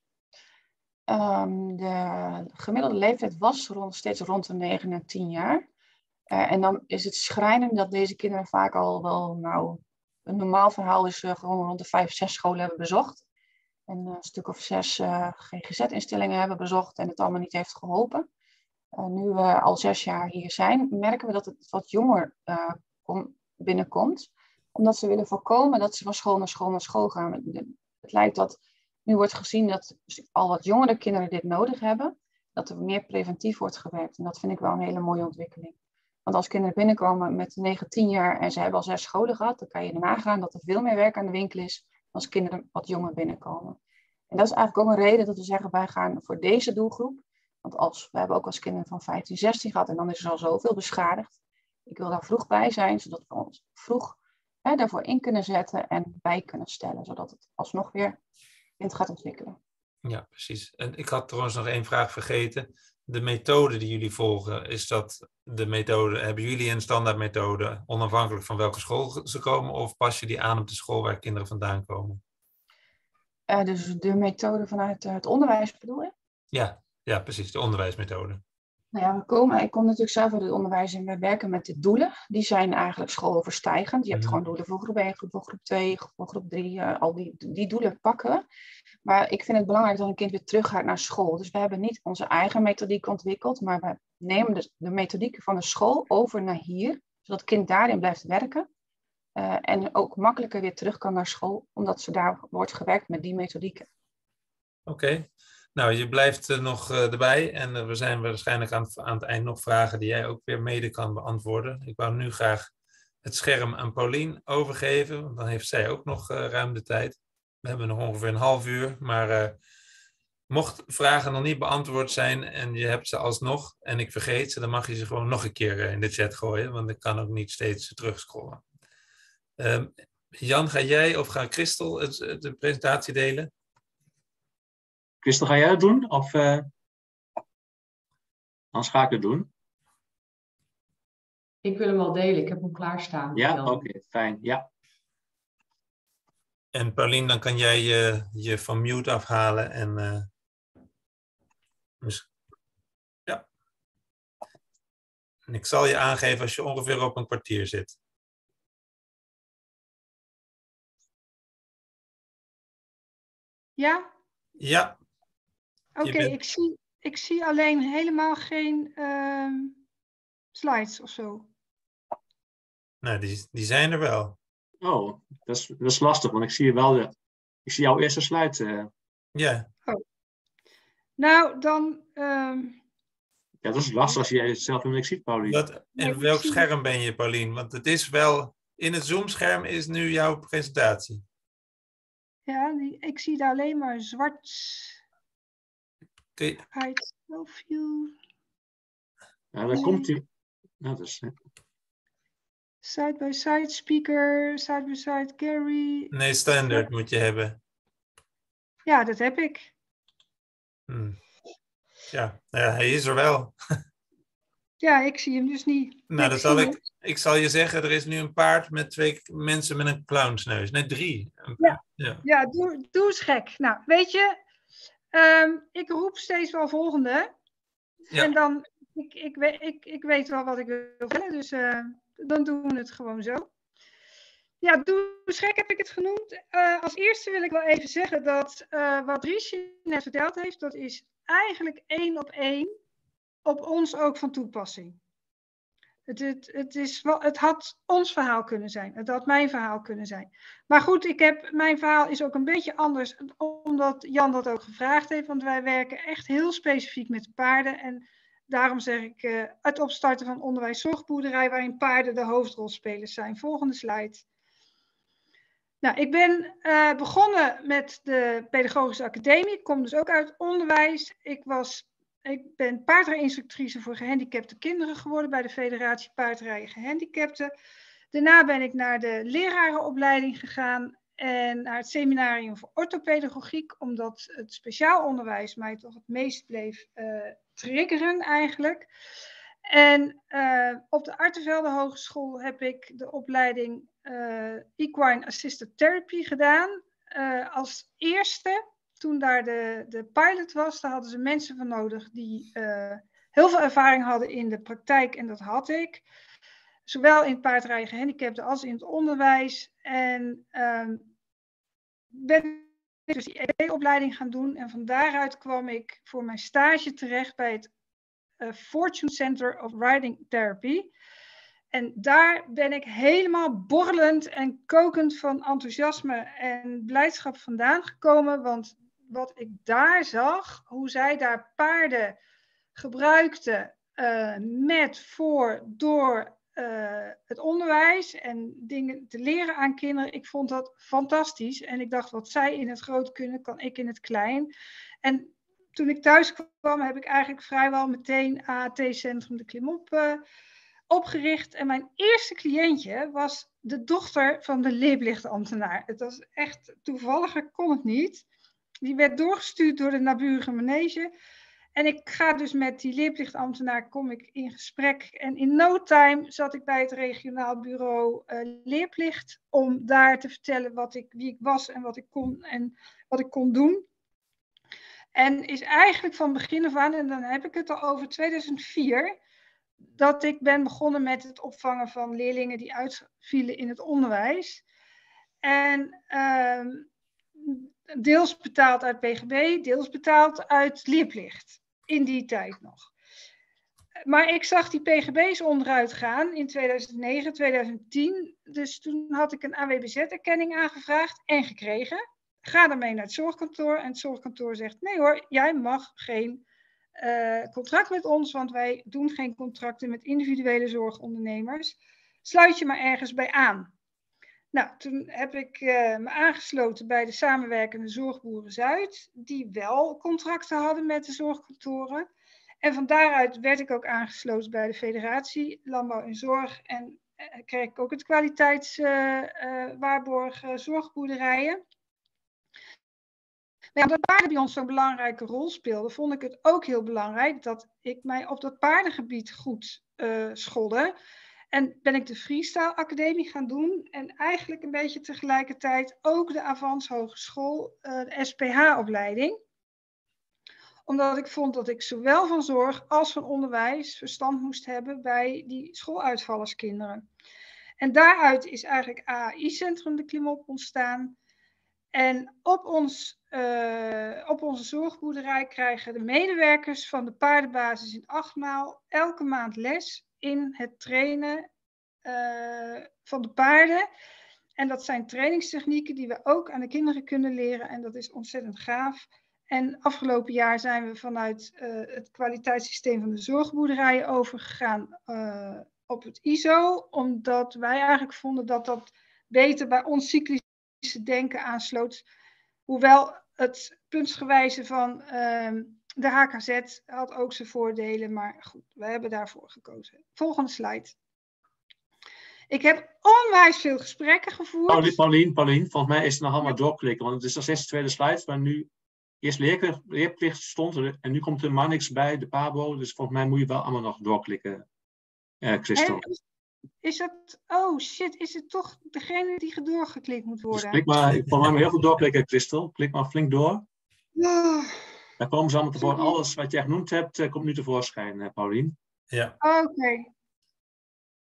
Um, de gemiddelde leeftijd was rond, steeds rond de negen en tien jaar. Uh, en dan is het schrijnend dat deze kinderen vaak al wel, nou, een normaal verhaal is uh, gewoon rond de vijf, zes scholen hebben bezocht. En uh, een stuk of zes uh, G G Z-instellingen hebben bezocht en het allemaal niet heeft geholpen. Uh, nu we al zes jaar hier zijn, merken we dat het wat jonger uh, kom, binnenkomt. Omdat ze willen voorkomen dat ze van school naar school naar school gaan. Het lijkt dat nu wordt gezien dat al wat jongere kinderen dit nodig hebben. Dat er meer preventief wordt gewerkt. En dat vind ik wel een hele mooie ontwikkeling. Want als kinderen binnenkomen met negen, tien jaar en ze hebben al zes scholen gehad, dan kan je nagaan dat er veel meer werk aan de winkel is als kinderen wat jonger binnenkomen. En dat is eigenlijk ook een reden dat we zeggen, wij gaan voor deze doelgroep. Want als, we hebben ook als kinderen van vijftien, zestien gehad en dan is er al zoveel beschadigd. Ik wil daar vroeg bij zijn, zodat we ons vroeg hè, daarvoor in kunnen zetten en bij kunnen stellen. Zodat het alsnog weer kind gaat ontwikkelen. Ja, precies. En ik had trouwens nog één vraag vergeten. De methode die jullie volgen, is dat de methode, hebben jullie een standaardmethode onafhankelijk van welke school ze komen of pas je die aan op de school waar kinderen vandaan komen? Uh, dus de methode vanuit uh, het onderwijs bedoel je? Ja, ja, precies, de onderwijsmethode. Nou ja, we komen, ik kom natuurlijk zelf uit het onderwijs en we werken met de doelen. Die zijn eigenlijk schooloverstijgend. Je hebt Mm-hmm. gewoon doelen voor groep één, voor groep twee, voor groep drie. Uh, al die, die doelen pakken we. Maar ik vind het belangrijk dat een kind weer terug gaat naar school. Dus we hebben niet onze eigen methodiek ontwikkeld. Maar we nemen de, de methodiek van de school over naar hier. Zodat het kind daarin blijft werken. Uh, en ook makkelijker weer terug kan naar school. Omdat ze daar wordt gewerkt met die methodieken. Oké. Okay. Nou, je blijft uh, nog uh, erbij en uh, we zijn waarschijnlijk aan, aan het eind nog vragen die jij ook weer mede kan beantwoorden. Ik wou nu graag het scherm aan Paulien overgeven, want dan heeft zij ook nog uh, ruim de tijd. We hebben nog ongeveer een half uur, maar uh, mocht vragen nog niet beantwoord zijn en je hebt ze alsnog en ik vergeet ze, dan mag je ze gewoon nog een keer uh, in de chat gooien, want ik kan ook niet steeds terugscrollen. Uh, Jan, ga jij of ga Christel het, de presentatie delen? Christel, ga jij het doen? Of uh, anders ga ik het doen. Ik wil hem wel delen, ik heb hem klaarstaan. Ja, oké, okay, fijn. Ja. En Paulien, dan kan jij je, je van mute afhalen en uh, dus, ja. En ik zal je aangeven als je ongeveer op een kwartier zit. Ja? Oké, Ja. okay, bent... ik, zie, ik zie alleen helemaal geen uh, slides of zo. Nou, die, die zijn er wel. Oh, dat is, dat is lastig, want ik zie wel de, ik zie jouw eerste slide. Uh. Ja. Oh. Nou, dan... Uh... Ja, dat is lastig als jij het zelf niet ziet, Paulien. Dat, in welk scherm ben je, Paulien? Want het is wel... In het Zoom-scherm is nu jouw presentatie. Ja, die, ik zie daar alleen maar zwart. Okay. Hide view. Ja, dan nee. komt hij. Nou, dat is... Side by side speaker, side by side Gary. Nee, standaard moet je hebben. Ja, dat heb ik. Hmm. Ja, ja, hij is er wel. Ja, ik zie hem dus niet. Nou, ik dan zal ik, ik zal je zeggen, er is nu een paard met twee mensen met een clownsneus. Nee, drie. Ja, ja. ja doe, doe eens gek. Nou, weet je, um, ik roep steeds wel volgende. Ja. En dan, ik, ik, ik, ik weet wel wat ik wil vertellen, dus uh, dan doen we het gewoon zo. Ja, doe eens gek heb ik het genoemd. Uh, als eerste wil ik wel even zeggen dat uh, wat Riesje net verteld heeft, dat is eigenlijk één op één op ons ook van toepassing. Het, het, het, is wel, het had ons verhaal kunnen zijn. Het had mijn verhaal kunnen zijn. Maar goed, ik heb, mijn verhaal is ook een beetje anders, omdat Jan dat ook gevraagd heeft. Want wij werken echt heel specifiek met paarden. En daarom zeg ik uh, het opstarten van onderwijs zorgboerderij, waarin paarden de hoofdrolspelers zijn. Volgende slide. Nou, ik ben uh, begonnen met de Pedagogische Academie. Ik kom dus ook uit onderwijs. Ik, was, ik ben paardrijinstructrice voor gehandicapte kinderen geworden bij de Federatie Paardrijden Gehandicapten. Daarna ben ik naar de lerarenopleiding gegaan en naar het seminarium voor orthopedagogiek, omdat het speciaal onderwijs mij toch het meest bleef uh, triggeren eigenlijk. En uh, op de Artevelde Hogeschool heb ik de opleiding uh, Equine Assisted Therapy gedaan. Uh, als eerste, toen daar de, de pilot was, daar hadden ze mensen voor nodig die uh, heel veel ervaring hadden in de praktijk. En dat had ik. Zowel in het paardrijden gehandicapten als in het onderwijs. En uh, ben ik dus die E D-opleiding gaan doen. En van daaruit kwam ik voor mijn stage terecht bij het Uh, Fortune Center of Riding Therapy. En daar ben ik helemaal borrelend en kokend van enthousiasme en blijdschap vandaan gekomen. Want wat ik daar zag, hoe zij daar paarden gebruikten uh, met, voor, door uh, het onderwijs en dingen te leren aan kinderen. Ik vond dat fantastisch. En ik dacht, wat zij in het groot kunnen, kan ik in het klein. En toen ik thuis kwam, heb ik eigenlijk vrijwel meteen A A T-centrum de Klimop uh, opgericht. En mijn eerste cliëntje was de dochter van de leerplichtambtenaar. Het was echt toevalliger, kon het niet. Die werd doorgestuurd door de naburige manege. En ik ga dus met die leerplichtambtenaar kom ik in gesprek. En in no time zat ik bij het regionaal bureau uh, leerplicht. Om daar te vertellen wat ik, wie ik was en wat ik kon en wat ik kon doen. En is eigenlijk van begin af aan, en dan heb ik het al over tweeduizend vier, dat ik ben begonnen met het opvangen van leerlingen die uitvielen in het onderwijs. En uh, deels betaald uit P G B, deels betaald uit leerplicht. In die tijd nog. Maar ik zag die P G B's onderuit gaan in tweeduizend negen, tweeduizend tien. Dus toen had ik een A W B Z-erkenning aangevraagd en gekregen. Ga daarmee naar het zorgkantoor en het zorgkantoor zegt, nee hoor, jij mag geen uh, contract met ons, want wij doen geen contracten met individuele zorgondernemers. Sluit je maar ergens bij aan. Nou, toen heb ik uh, me aangesloten bij de samenwerkende Zorgboeren Zuid, die wel contracten hadden met de zorgkantoren. En van daaruit werd ik ook aangesloten bij de Federatie Landbouw en Zorg en uh, kreeg ik ook het kwaliteitswaarborg uh, uh, zorgboerderijen. Maar ja, omdat paarden bij ons zo'n belangrijke rol speelden, vond ik het ook heel belangrijk dat ik mij op dat paardengebied goed uh, scholde. En ben ik de Freestyle Academie gaan doen en eigenlijk een beetje tegelijkertijd ook de Avans Hogeschool, uh, de S P H-opleiding. Omdat ik vond dat ik zowel van zorg als van onderwijs verstand moest hebben bij die schooluitvallerskinderen. En daaruit is eigenlijk A A I-centrum de Klimop ontstaan. En op, ons, uh, op onze zorgboerderij krijgen de medewerkers van de paardenbasis in Achtmaal elke maand les in het trainen uh, van de paarden. En dat zijn trainingstechnieken die we ook aan de kinderen kunnen leren. En dat is ontzettend gaaf. En afgelopen jaar zijn we vanuit uh, het kwaliteitssysteem van de zorgboerderijen overgegaan uh, op het I S O. Omdat wij eigenlijk vonden dat dat beter bij ons cyclische denken aansloot. Hoewel het puntsgewijze van uh, de H K Z had ook zijn voordelen. Maar goed, we hebben daarvoor gekozen. Volgende slide. Ik heb onwijs veel gesprekken gevoerd. Paulien, Paulien, volgens mij is het nog allemaal doorklikken. Want het is nog steeds de tweede slide, waar nu eerst leer, leerplicht stond. En nu komt er maar niks bij, de P A B O. Dus volgens mij moet je wel allemaal nog doorklikken, uh, Christel. En is dat, oh shit, is het toch degene die doorgeklikt moet worden? Dus klik maar, ik wil maar heel veel doorklikken, Christel. Klik maar flink door. Oh. Daar komen ze allemaal tevoorschijn. Alles wat jij genoemd hebt, uh, komt nu tevoorschijn, uh, Paulien. Ja. Oké. Okay.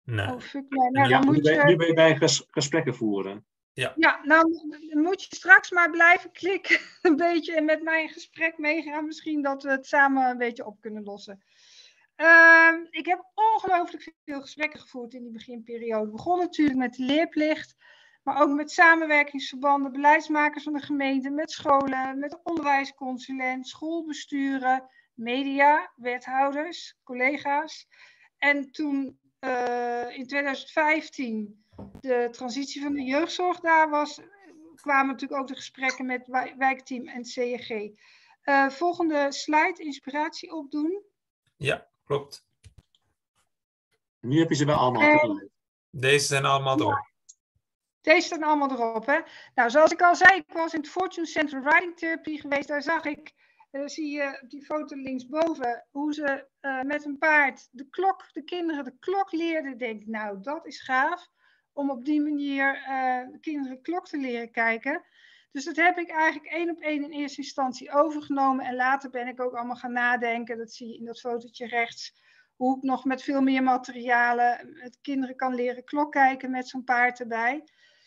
Nee. Oh, fuck mij. Nou, Ja, dan Nu moet ben, je... nu ben je bij ges- gesprekken voeren. Ja, nou dan moet je straks maar blijven klikken een beetje en met mij in gesprek meegaan. Misschien dat we het samen een beetje op kunnen lossen. Uh, ik heb ongelooflijk veel gesprekken gevoerd in die beginperiode. We begonnen natuurlijk met de leerplicht, maar ook met samenwerkingsverbanden, beleidsmakers van de gemeente, met scholen, met de onderwijsconsulent, schoolbesturen, media, wethouders, collega's. En toen uh, in twintig vijftien de transitie van de jeugdzorg daar was, kwamen natuurlijk ook de gesprekken met wijkteam en C N G. Uh, volgende slide, inspiratie opdoen. Ja, klopt. Nu heb je ze wel allemaal En, tegelijk. Deze zijn allemaal erop. Ja, deze staan allemaal erop. Hè? Nou, zoals ik al zei, ik was in het Fortune Center Riding Therapy geweest. Daar zag ik, uh, zie je op die foto linksboven, hoe ze uh, met een paard de klok, de kinderen de klok leerden. Ik denk, nou, dat is gaaf. Om op die manier uh, de kinderen klok te leren kijken. Dus dat heb ik eigenlijk één op één in eerste instantie overgenomen. En later ben ik ook allemaal gaan nadenken. Dat zie je in dat fotootje rechts. Hoe ik nog met veel meer materialen met kinderen kan leren klok kijken met zo'n paard erbij.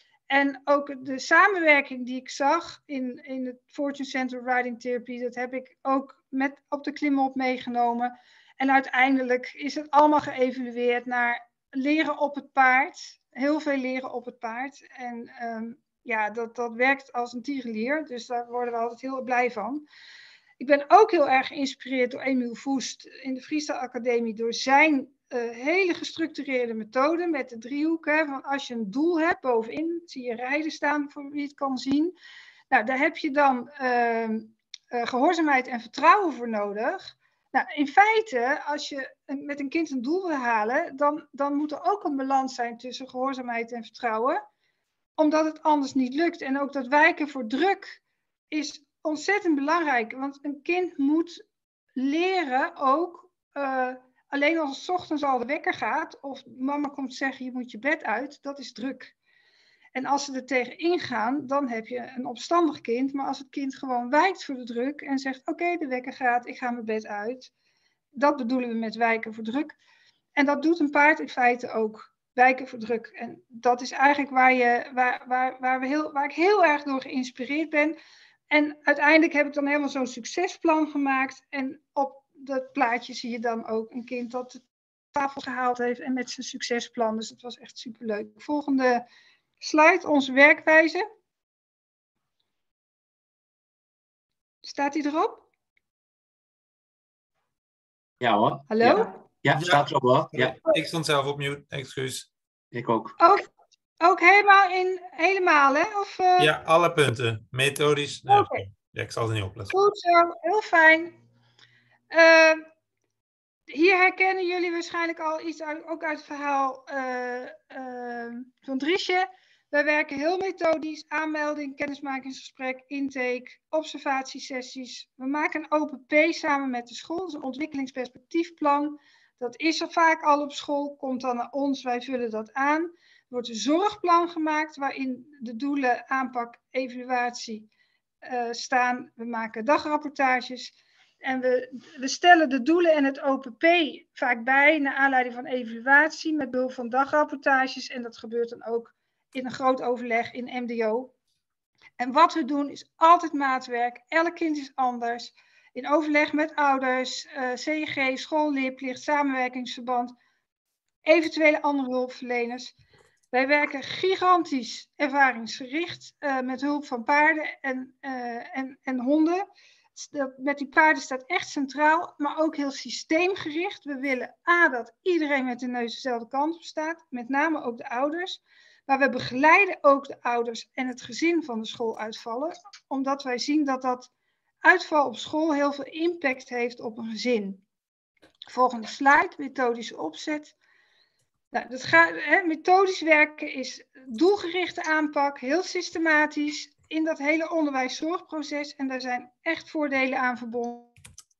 En ook de samenwerking die ik zag in, in het Fortune Center Riding Therapy. Dat heb ik ook met, op de klimop meegenomen. En uiteindelijk is het allemaal geëvalueerd naar leren op het paard. Heel veel leren op het paard. En um, ja, dat, dat werkt als een tierenlier. Dus daar worden we altijd heel blij van. Ik ben ook heel erg geïnspireerd door Emiel Voest in de Freestyle Academie. Door zijn uh, hele gestructureerde methode met de driehoeken. Van als je een doel hebt, bovenin zie je rijden staan voor wie het kan zien. Nou, daar heb je dan uh, uh, gehoorzaamheid en vertrouwen voor nodig. Nou, in feite, als je met een kind een doel wil halen, dan, dan moet er ook een balans zijn tussen gehoorzaamheid en vertrouwen. Omdat het anders niet lukt. En ook dat wijken voor druk is ontzettend belangrijk. Want een kind moet leren ook, uh, alleen als het 's ochtends al de wekker gaat, of mama komt zeggen je moet je bed uit, dat is druk. En als ze er tegen ingaan, dan heb je een opstandig kind. Maar als het kind gewoon wijkt voor de druk en zegt oké, okay, de wekker gaat, ik ga mijn bed uit. Dat bedoelen we met wijken voor druk. En dat doet een paard in feite ook. Wijken voor druk. En dat is eigenlijk waar, je, waar, waar, waar, we heel, waar ik heel erg door geïnspireerd ben. En uiteindelijk heb ik dan helemaal zo'n succesplan gemaakt. En op dat plaatje zie je dan ook een kind dat de tafel gehaald heeft en met zijn succesplan. Dus dat was echt superleuk. Volgende slide, onze werkwijze. Staat die erop? Ja hoor. Hallo? Ja, ja staat erop hoor. Ja. Ik stond zelf op mute, excuus. Ik ook. Ook, ook helemaal in, helemaal hè? Of, uh... Ja, alle punten. Methodisch. Nee, okay. Ja, ik zal er niet opletten. Goed zo, heel fijn. Uh, hier herkennen jullie waarschijnlijk al iets uit, ook uit het verhaal uh, uh, van Driesje. Wij werken heel methodisch, aanmelding, kennismakingsgesprek, intake, observatiesessies. We maken een open P samen met de school, dat is een ontwikkelingsperspectiefplan. Dat is er vaak al op school, komt dan naar ons, wij vullen dat aan. Er wordt een zorgplan gemaakt waarin de doelen, aanpak, evaluatie uh, staan. We maken dagrapportages en we, we stellen de doelen en het open P vaak bij naar aanleiding van evaluatie met behulp van dagrapportages. En dat gebeurt dan ook in een groot overleg in M D O. En wat we doen is altijd maatwerk. Elk kind is anders. In overleg met ouders, uh, C N G, schoolleerplicht, samenwerkingsverband, eventuele andere hulpverleners. Wij werken gigantisch ervaringsgericht uh, met hulp van paarden en, uh, en, en honden. Dat, met die paarden staat echt centraal, maar ook heel systeemgericht. We willen A, dat iedereen met de neus dezelfde kant op staat, met name ook de ouders. Maar we begeleiden ook de ouders en het gezin van de schooluitvallen, omdat wij zien dat dat uitval op school heel veel impact heeft op een gezin. Volgende slide, methodische opzet. Nou, dat gaat, hè, methodisch werken is doelgerichte aanpak, heel systematisch in dat hele onderwijs-zorgproces. En daar zijn echt voordelen aan verbonden.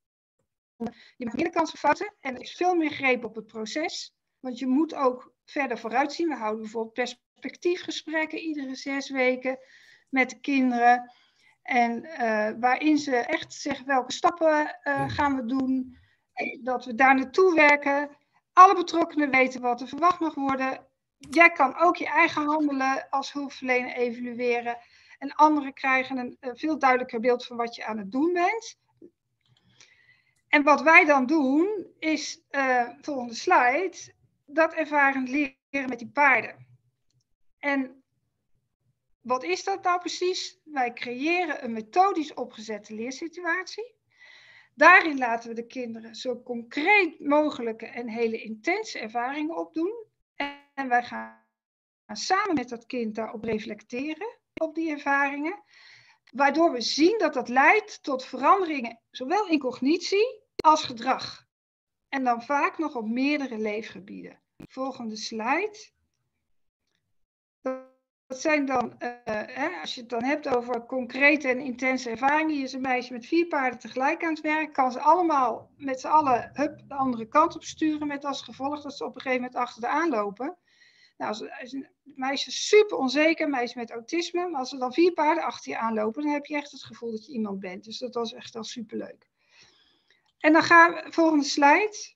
Je maakt minder kans op fouten en er is veel meer greep op het proces. Want je moet ook verder vooruitzien. We houden bijvoorbeeld perspectiefgesprekken iedere zes weken met de kinderen. En uh, waarin ze echt zeggen welke stappen uh, gaan we doen. Dat we daar naartoe werken. Alle betrokkenen weten wat er verwacht mag worden. Jij kan ook je eigen handelen als hulpverlener evalueren. En anderen krijgen een, een veel duidelijker beeld van wat je aan het doen bent. En wat wij dan doen is, uh, volgende slide, dat ervarend leren met die paarden. En wat is dat nou precies? Wij creëren een methodisch opgezette leersituatie. Daarin laten we de kinderen zo concreet mogelijke en hele intense ervaringen opdoen. En wij gaan samen met dat kind daarop reflecteren, op die ervaringen. Waardoor we zien dat dat leidt tot veranderingen, zowel in cognitie als gedrag. En dan vaak nog op meerdere leefgebieden. Volgende slide. Dat zijn dan, uh, hè, als je het dan hebt over concrete en intense ervaringen. Hier is een meisje met vier paarden tegelijk aan het werk. Kan ze allemaal met z'n allen hup, de andere kant op sturen. Met als gevolg dat ze op een gegeven moment achter de aanlopen. Nou, als, als een meisje is super onzeker, een meisje met autisme. Maar als er dan vier paarden achter je aanlopen, dan heb je echt het gevoel dat je iemand bent. Dus dat was echt al superleuk. En dan gaan we, volgende slide.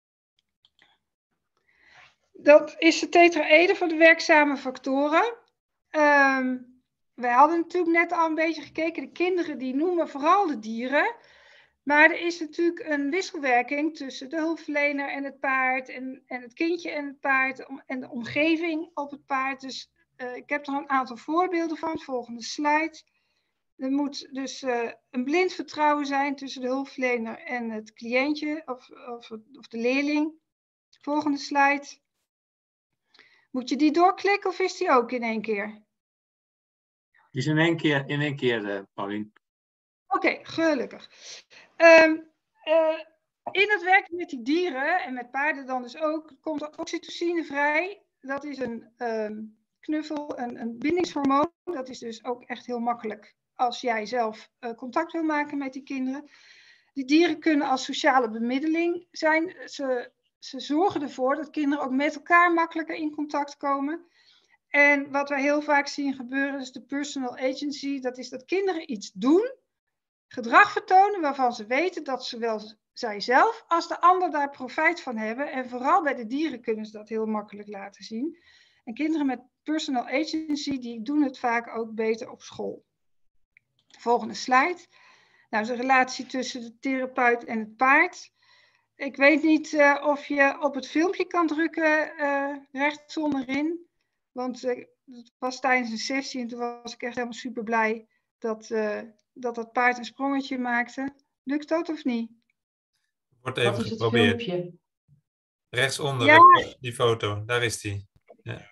Dat is de tetraeder van de werkzame factoren. Um, wij hadden natuurlijk net al een beetje gekeken. De kinderen die noemen vooral de dieren. Maar er is natuurlijk een wisselwerking tussen de hulpverlener en het paard. En, en het kindje en het paard. En de omgeving op het paard. Dus uh, ik heb er een aantal voorbeelden van. Volgende slide. Er moet dus uh, een blind vertrouwen zijn tussen de hulpverlener en het cliëntje. Of, of, of de leerling. Volgende slide. Moet je die doorklikken of is die ook in één keer? Die is in één keer, in één keer uh, Paulien. Oké, okay, gelukkig. Um, uh, in het werken met die dieren en met paarden dan dus ook, komt er oxytocine vrij. Dat is een um, knuffel, een, een bindingshormoon. Dat is dus ook echt heel makkelijk als jij zelf uh, contact wil maken met die kinderen. Die dieren kunnen als sociale bemiddeling zijn. Ze, ze zorgen ervoor dat kinderen ook met elkaar makkelijker in contact komen. En wat wij heel vaak zien gebeuren is de personal agency. Dat is dat kinderen iets doen, gedrag vertonen waarvan ze weten dat zowel zij zelf als de ander daar profijt van hebben. En vooral bij de dieren kunnen ze dat heel makkelijk laten zien. En kinderen met personal agency die doen het vaak ook beter op school. Volgende slide. Nou, de relatie tussen de therapeut en het paard. Ik weet niet uh, of je op het filmpje kan drukken uh, rechts onderin. Want uh, het was tijdens een sessie en toen was ik echt helemaal super blij dat, uh, dat dat paard een sprongetje maakte. Lukt dat of niet? Wordt even Wat is het geprobeerd. filmpje? Rechtsonder, Ja. die foto, daar is die. Ja.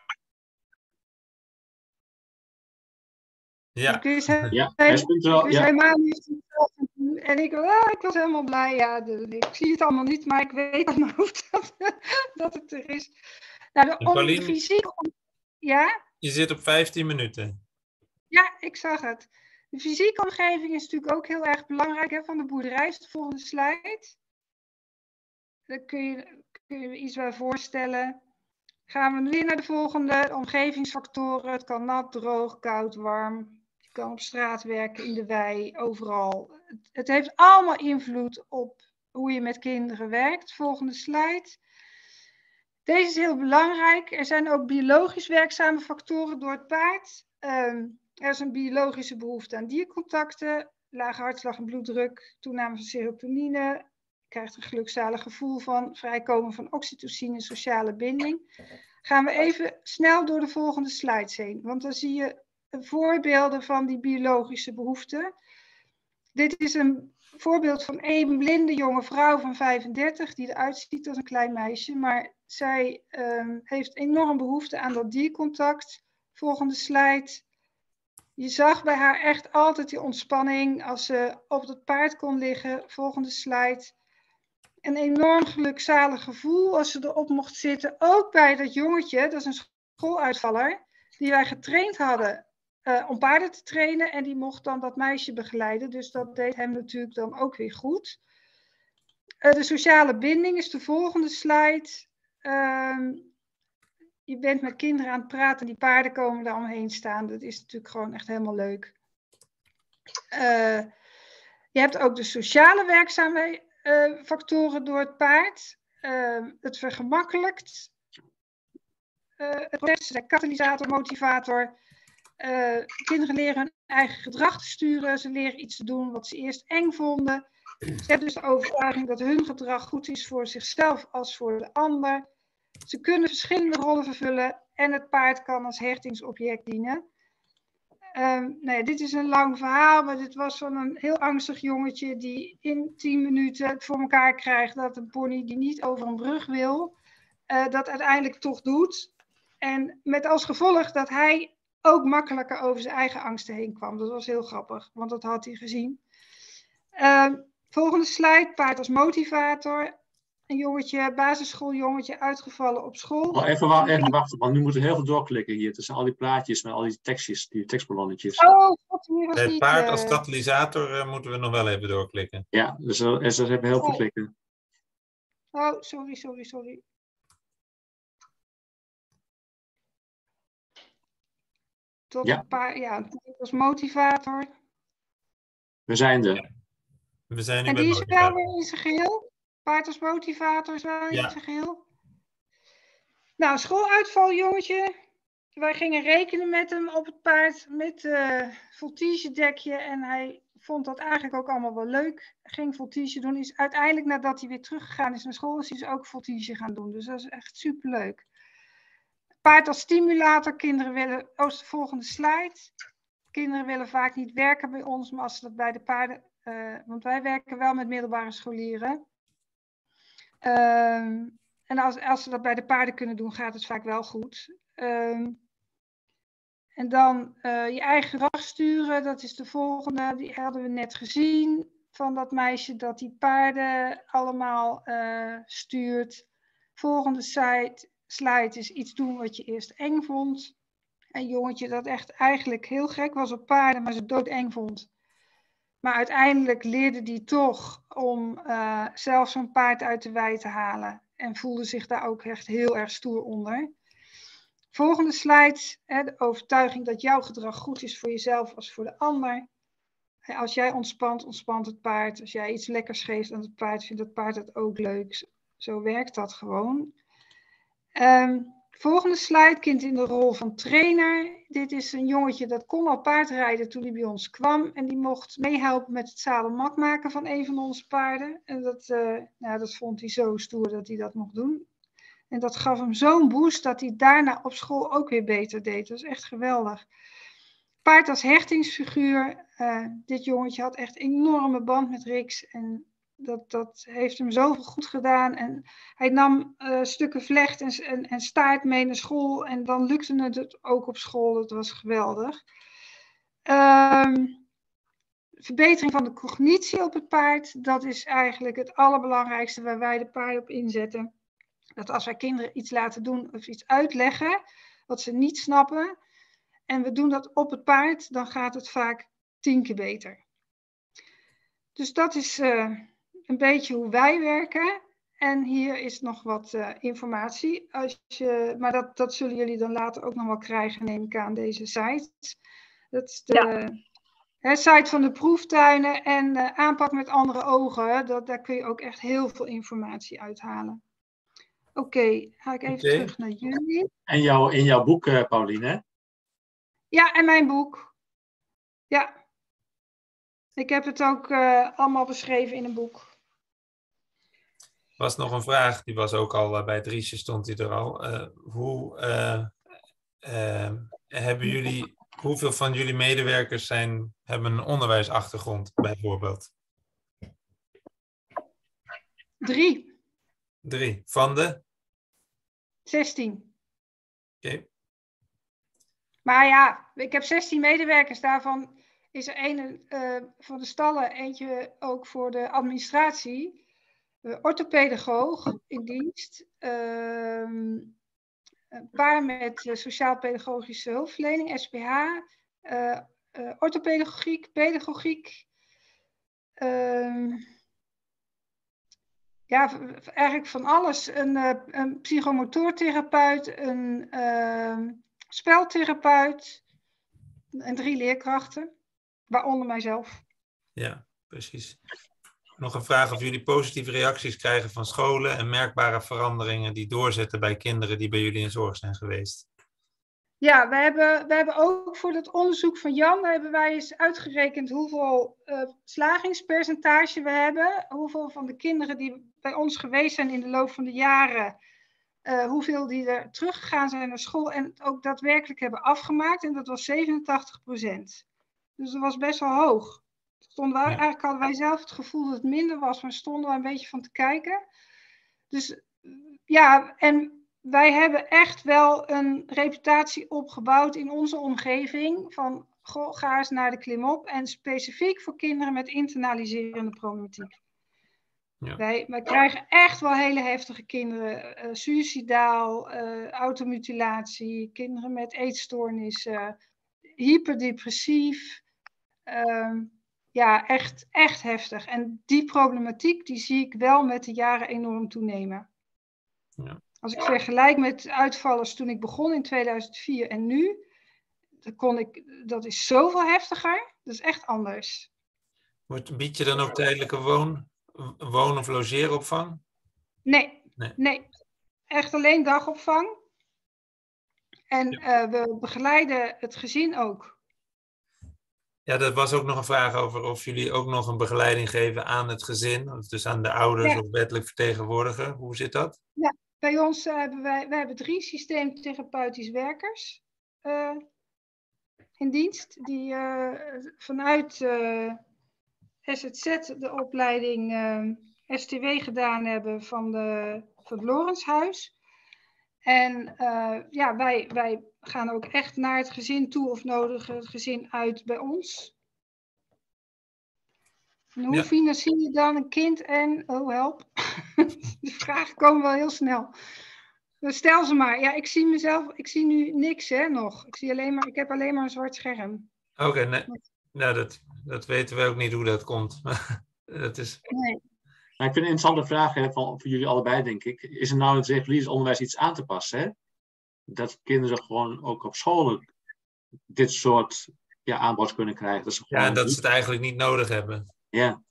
Ja. Ik wist, Ja, hij stond er ik al. wist Ja. helemaal niet. En ik, ah, ik was helemaal blij. Ja, de, ik zie het allemaal niet, maar ik weet uit mijn hoofd dat, dat het er is. Nou, de om, Paulien, fysiek om, ja? je zit op vijftien minuten. Ja, ik zag het. De fysieke omgeving is natuurlijk ook heel erg belangrijk hè, van de boerderij. Is de volgende slide. Daar kun je, kun je je iets bij voorstellen. Gaan we weer naar de volgende omgevingsfactoren. Het kan nat, droog, koud, warm. Je kan op straat werken, in de wei, overal. Het, het heeft allemaal invloed op hoe je met kinderen werkt. Volgende slide. Deze is heel belangrijk. Er zijn ook biologisch werkzame factoren door het paard. Um, er is een biologische behoefte aan diercontacten. Lage hartslag en bloeddruk, toename van serotonine. Je krijgt een gelukzalig gevoel van vrijkomen van oxytocine, sociale binding. Gaan we even snel door de volgende slides heen. Want dan zie je voorbeelden van die biologische behoeften. Dit is een voorbeeld van een blinde jonge vrouw van vijfendertig. Die eruit ziet als een klein meisje. Maar zij um, heeft enorm behoefte aan dat diercontact. Volgende slide. Je zag bij haar echt altijd die ontspanning als ze op het paard kon liggen. Volgende slide. Een enorm gelukzalig gevoel als ze erop mocht zitten. Ook bij dat jongetje, dat is een schooluitvaller, die wij getraind hadden uh, om paarden te trainen. En die mocht dan dat meisje begeleiden. Dus dat deed hem natuurlijk dan ook weer goed. Uh, de sociale binding is de volgende slide. Uh, je bent met kinderen aan het praten. Die paarden komen daar omheen staan. Dat is natuurlijk gewoon echt helemaal leuk. Uh, je hebt ook de sociale werkzaamheden. Uh, factoren door het paard. uh, het vergemakkelijkt uh, het proces, de katalysator, motivator. Uh, kinderen leren hun eigen gedrag te sturen. Ze leren iets te doen wat ze eerst eng vonden. Ze hebben dus de overtuiging dat hun gedrag goed is voor zichzelf als voor de ander. Ze kunnen verschillende rollen vervullen en het paard kan als hechtingsobject dienen. Um, nee, dit is een lang verhaal, maar dit was van een heel angstig jongetje die in tien minuten het voor elkaar krijgt dat een pony die niet over een brug wil, uh, dat uiteindelijk toch doet. En met als gevolg dat hij ook makkelijker over zijn eigen angsten heen kwam. Dat was heel grappig, want dat had hij gezien. Uh, volgende slide, paard als motivator. Een jongetje, basisschooljongetje, uitgevallen op school. Oh, even, wa even wachten, want nu moeten we heel veel doorklikken hier tussen al die plaatjes met al die tekstjes, die tekstballonnetjes. Oh, god, hier was Het niet... paard uh... als katalysator uh, moeten we nog wel even doorklikken. Ja, dus er ze hebben heel veel oh. klikken. Oh, sorry, sorry, sorry. Tot ja. een paar, ja, als motivator. We zijn er. Ja. We zijn nu en bij die motivator. is wel weer in zijn geheel. Paard als motivator is wel ja. in zijn geheel. Nou, schooluitval jongetje. Wij gingen rekenen met hem op het paard met uh, voltige dekje. En hij vond dat eigenlijk ook allemaal wel leuk. Ging voltige doen. Is uiteindelijk nadat hij weer teruggegaan is naar school, is hij dus ook voltige gaan doen. Dus dat is echt superleuk. Paard als stimulator. Kinderen willen... Oh, de volgende slide. Kinderen willen vaak niet werken bij ons, maar als ze dat bij de paarden... Uh, want wij werken wel met middelbare scholieren. Um, en als, als ze dat bij de paarden kunnen doen, gaat het vaak wel goed. Um, en dan uh, je eigen gedrag sturen, dat is de volgende. Die hadden we net gezien van dat meisje dat die paarden allemaal uh, stuurt. Volgende slide, slide is iets doen wat je eerst eng vond. Een jongetje dat echt eigenlijk heel gek was op paarden, maar ze doodeng vond. Maar uiteindelijk leerde die toch om uh, zelf zo'n paard uit de wei te halen. En voelde zich daar ook echt heel erg stoer onder. Volgende slide, hè, de overtuiging dat jouw gedrag goed is voor jezelf als voor de ander. Als jij ontspant, ontspant het paard. Als jij iets lekkers geeft aan het paard, vindt het paard het ook leuk. Zo werkt dat gewoon. Um, volgende slide, kind in de rol van trainer. Dit is een jongetje dat kon al paardrijden toen hij bij ons kwam. En die mocht meehelpen met het zadelmak maken van een van onze paarden. En dat, uh, nou, dat vond hij zo stoer dat hij dat mocht doen. En dat gaf hem zo'n boost dat hij daarna op school ook weer beter deed. Dat is echt geweldig. Paard als hechtingsfiguur. Uh, dit jongetje had echt een enorme band met Rix. En dat, dat heeft hem zoveel goed gedaan. En hij nam uh, stukken vlecht en, en, en staart mee naar school. En dan lukte het ook op school. Dat was geweldig. Um, verbetering van de cognitie op het paard. Dat is eigenlijk het allerbelangrijkste waar wij de paarden op inzetten. Dat als wij kinderen iets laten doen of iets uitleggen wat ze niet snappen. En we doen dat op het paard. Dan gaat het vaak tien keer beter. Dus dat is... Uh, een beetje hoe wij werken. En hier is nog wat uh, informatie. Als je, maar dat, dat zullen jullie dan later ook nog wel krijgen, neem ik aan, deze site. Dat is de ja. hè, site van de proeftuinen en uh, aanpak met andere ogen. Dat, daar kun je ook echt heel veel informatie uithalen. Oké, okay, ga ik even okay. terug naar jullie. En jouw, in jouw boek, uh, Pauline? Ja, en mijn boek. Ja. Ik heb het ook uh, allemaal beschreven in een boek. Er was nog een vraag, die was ook al uh, bij het Riesje stond die er al. Uh, hoe uh, uh, hebben jullie, hoeveel van jullie medewerkers zijn, hebben een onderwijsachtergrond bijvoorbeeld? Drie. Drie. Van de? Zestien. Oké. Okay. Maar ja, ik heb zestien medewerkers, daarvan is er een uh, van de stallen, eentje ook voor de administratie. Uh, orthopedagoog in dienst. Uh, een paar met uh, sociaal-pedagogische hulpverlening, S P H. Uh, uh, orthopedagogiek, pedagogiek. Uh, ja, eigenlijk van alles. Een, uh, een psychomotoortherapeut, een uh, speltherapeut en drie leerkrachten. Waaronder mijzelf. Ja, precies. nog een vraag of jullie positieve reacties krijgen van scholen en merkbare veranderingen die doorzetten bij kinderen die bij jullie in zorg zijn geweest. Ja, we hebben, we hebben ook voor het onderzoek van Jan, hebben wij eens uitgerekend hoeveel uh, slagingspercentage we hebben. Hoeveel van de kinderen die bij ons geweest zijn in de loop van de jaren, uh, hoeveel die er teruggegaan zijn naar school en het ook daadwerkelijk hebben afgemaakt. En dat was zevenentachtig procent. Dus dat was best wel hoog. Stonden wij, Ja. Eigenlijk hadden wij zelf het gevoel dat het minder was, maar stonden we een beetje van te kijken. Dus ja, en wij hebben echt wel een reputatie opgebouwd in onze omgeving van goh, ga eens naar de klimop en specifiek voor kinderen met internaliserende problematiek. Ja. Wij, wij krijgen echt wel hele heftige kinderen, uh, suïcidaal, uh, automutilatie, kinderen met eetstoornissen, hyperdepressief. Uh, ja, echt, echt heftig. En die problematiek die zie ik wel met de jaren enorm toenemen. Ja. Als ik vergelijk met uitvallers toen ik begon in tweeduizend vier en nu, dan kon ik, dat is zoveel heftiger. Dat is echt anders. Wordt, bied je dan ook tijdelijke woon, woon- of logeeropvang? Nee, Nee. nee. Echt alleen dagopvang. En Ja. uh, we begeleiden het gezin ook. Ja, dat was ook nog een vraag over of jullie ook nog een begeleiding geven aan het gezin, dus aan de ouders Ja. of wettelijk vertegenwoordiger. Hoe zit dat? Ja, bij ons uh, hebben wij, wij hebben drie systeemtherapeutisch werkers uh, in dienst, die uh, vanuit uh, S Z Z de opleiding uh, S T W gedaan hebben van, de, van het Lorenshuis. En uh, ja, wij, wij gaan ook echt naar het gezin toe of nodigen het gezin uit bij ons. En hoe Ja. financier je dan een kind en, oh help, de vragen komen wel heel snel. Dus stel ze maar. Ja, ik zie mezelf, ik zie nu niks hè, nog. Ik, zie alleen maar, ik heb alleen maar een zwart scherm. Oké, okay, nee. nou, dat, dat weten we ook niet hoe dat komt. dat is... Nee. Nou, ik vind een interessante vraag hè, van, voor jullie allebei, denk ik. Is er nou in het regulier onderwijs iets aan te passen? Hè? Dat kinderen gewoon ook op school dit soort ja, aanbod kunnen krijgen. Dat ze gewoon... Ja, en dat ze het eigenlijk niet nodig hebben. Ja.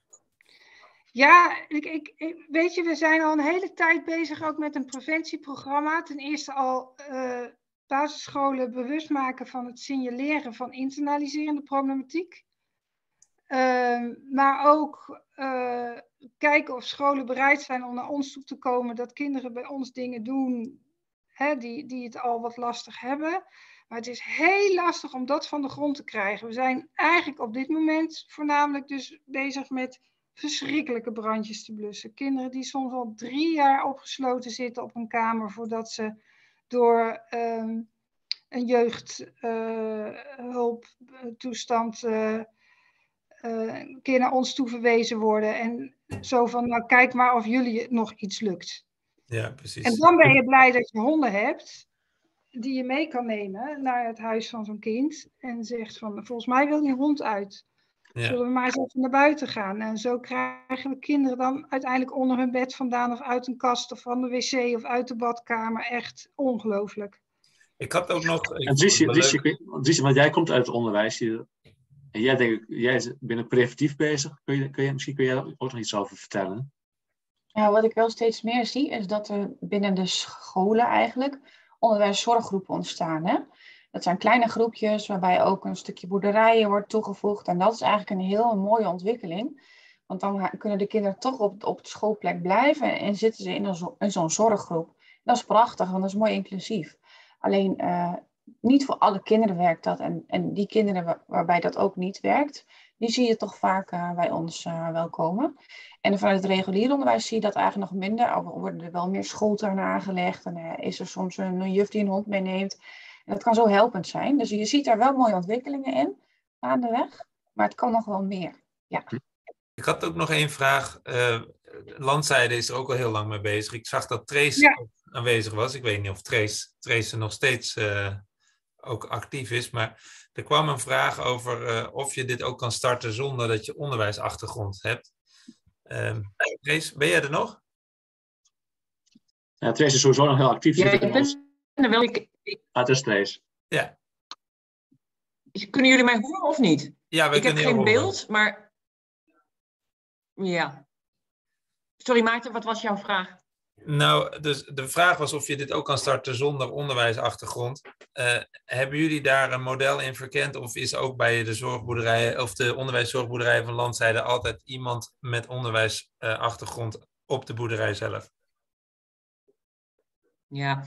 Ja, ik, ik, ik, weet je, we zijn al een hele tijd bezig ook met een preventieprogramma. Ten eerste al uh, basisscholen bewust maken van het signaleren van internaliserende problematiek. Uh, maar ook uh, kijken of scholen bereid zijn om naar ons toe te komen dat kinderen bij ons dingen doen hè, die, die het al wat lastig hebben. Maar het is heel lastig om dat van de grond te krijgen. We zijn eigenlijk op dit moment voornamelijk dus bezig met verschrikkelijke brandjes te blussen. Kinderen die soms al drie jaar opgesloten zitten op een kamer voordat ze door um, een jeugdhulptoestand uh, uh, uh, een keer naar ons toe verwezen worden. En zo van, nou kijk maar of jullie nog iets lukt. Ja, precies. En dan ben je blij dat je honden hebt die je mee kan nemen naar het huis van zo'n kind. En zegt van, volgens mij wil die hond uit. Ja. Zullen we maar eens even naar buiten gaan. En zo krijgen we kinderen dan uiteindelijk onder hun bed vandaan of uit een kast of van de wc of uit de badkamer. Echt ongelooflijk. Ik had ook nog... En Driesje, want jij komt uit het onderwijs. Je, en jij, denk ik, jij bent preventief bezig. Kun je, kun je, misschien kun jij daar ook nog iets over vertellen? Ja, wat ik wel steeds meer zie is dat er binnen de scholen eigenlijk onderwijszorggroepen ontstaan. Hè? Dat zijn kleine groepjes waarbij ook een stukje boerderijen wordt toegevoegd. En dat is eigenlijk een heel mooie ontwikkeling. Want dan kunnen de kinderen toch op, op de schoolplek blijven en zitten ze in, een, in zo'n zorggroep. Dat is prachtig, want dat is mooi inclusief. Alleen uh, niet voor alle kinderen werkt dat. En, en die kinderen waar, waarbij dat ook niet werkt, die zie je toch vaak uh, bij ons uh, wel komen. En vanuit het regulier onderwijs zie je dat eigenlijk nog minder. Er worden er wel meer schooltuinen aangelegd. En uh, is er soms een, een juf die een hond meeneemt. En dat kan zo helpend zijn. Dus je ziet daar wel mooie ontwikkelingen in gaandeweg. Maar het kan nog wel meer. Ja. Ik had ook nog één vraag. Uh, Landzijde is er ook al heel lang mee bezig. Ik zag dat Trace ja. aanwezig was. Ik weet niet of Trace, Trace nog steeds uh, ook actief is. Maar er kwam een vraag over uh, of je dit ook kan starten zonder dat je onderwijsachtergrond hebt. Um, Trace, ben jij er nog? Ja, Trace is sowieso nog heel actief. Ja, ik ben er wel. Ik, ik... Ah, het is Trace. Ja. Kunnen jullie mij horen of niet? Ja, we ik heb geen horen. beeld, maar... Ja. Sorry Maarten, wat was jouw vraag? Nou, dus de vraag was of je dit ook kan starten zonder onderwijsachtergrond. Uh, hebben jullie daar een model in verkend? Of is ook bij de zorgboerderijen of de onderwijszorgboerderijen van Landzijde altijd iemand met onderwijsachtergrond uh, op de boerderij zelf? Ja.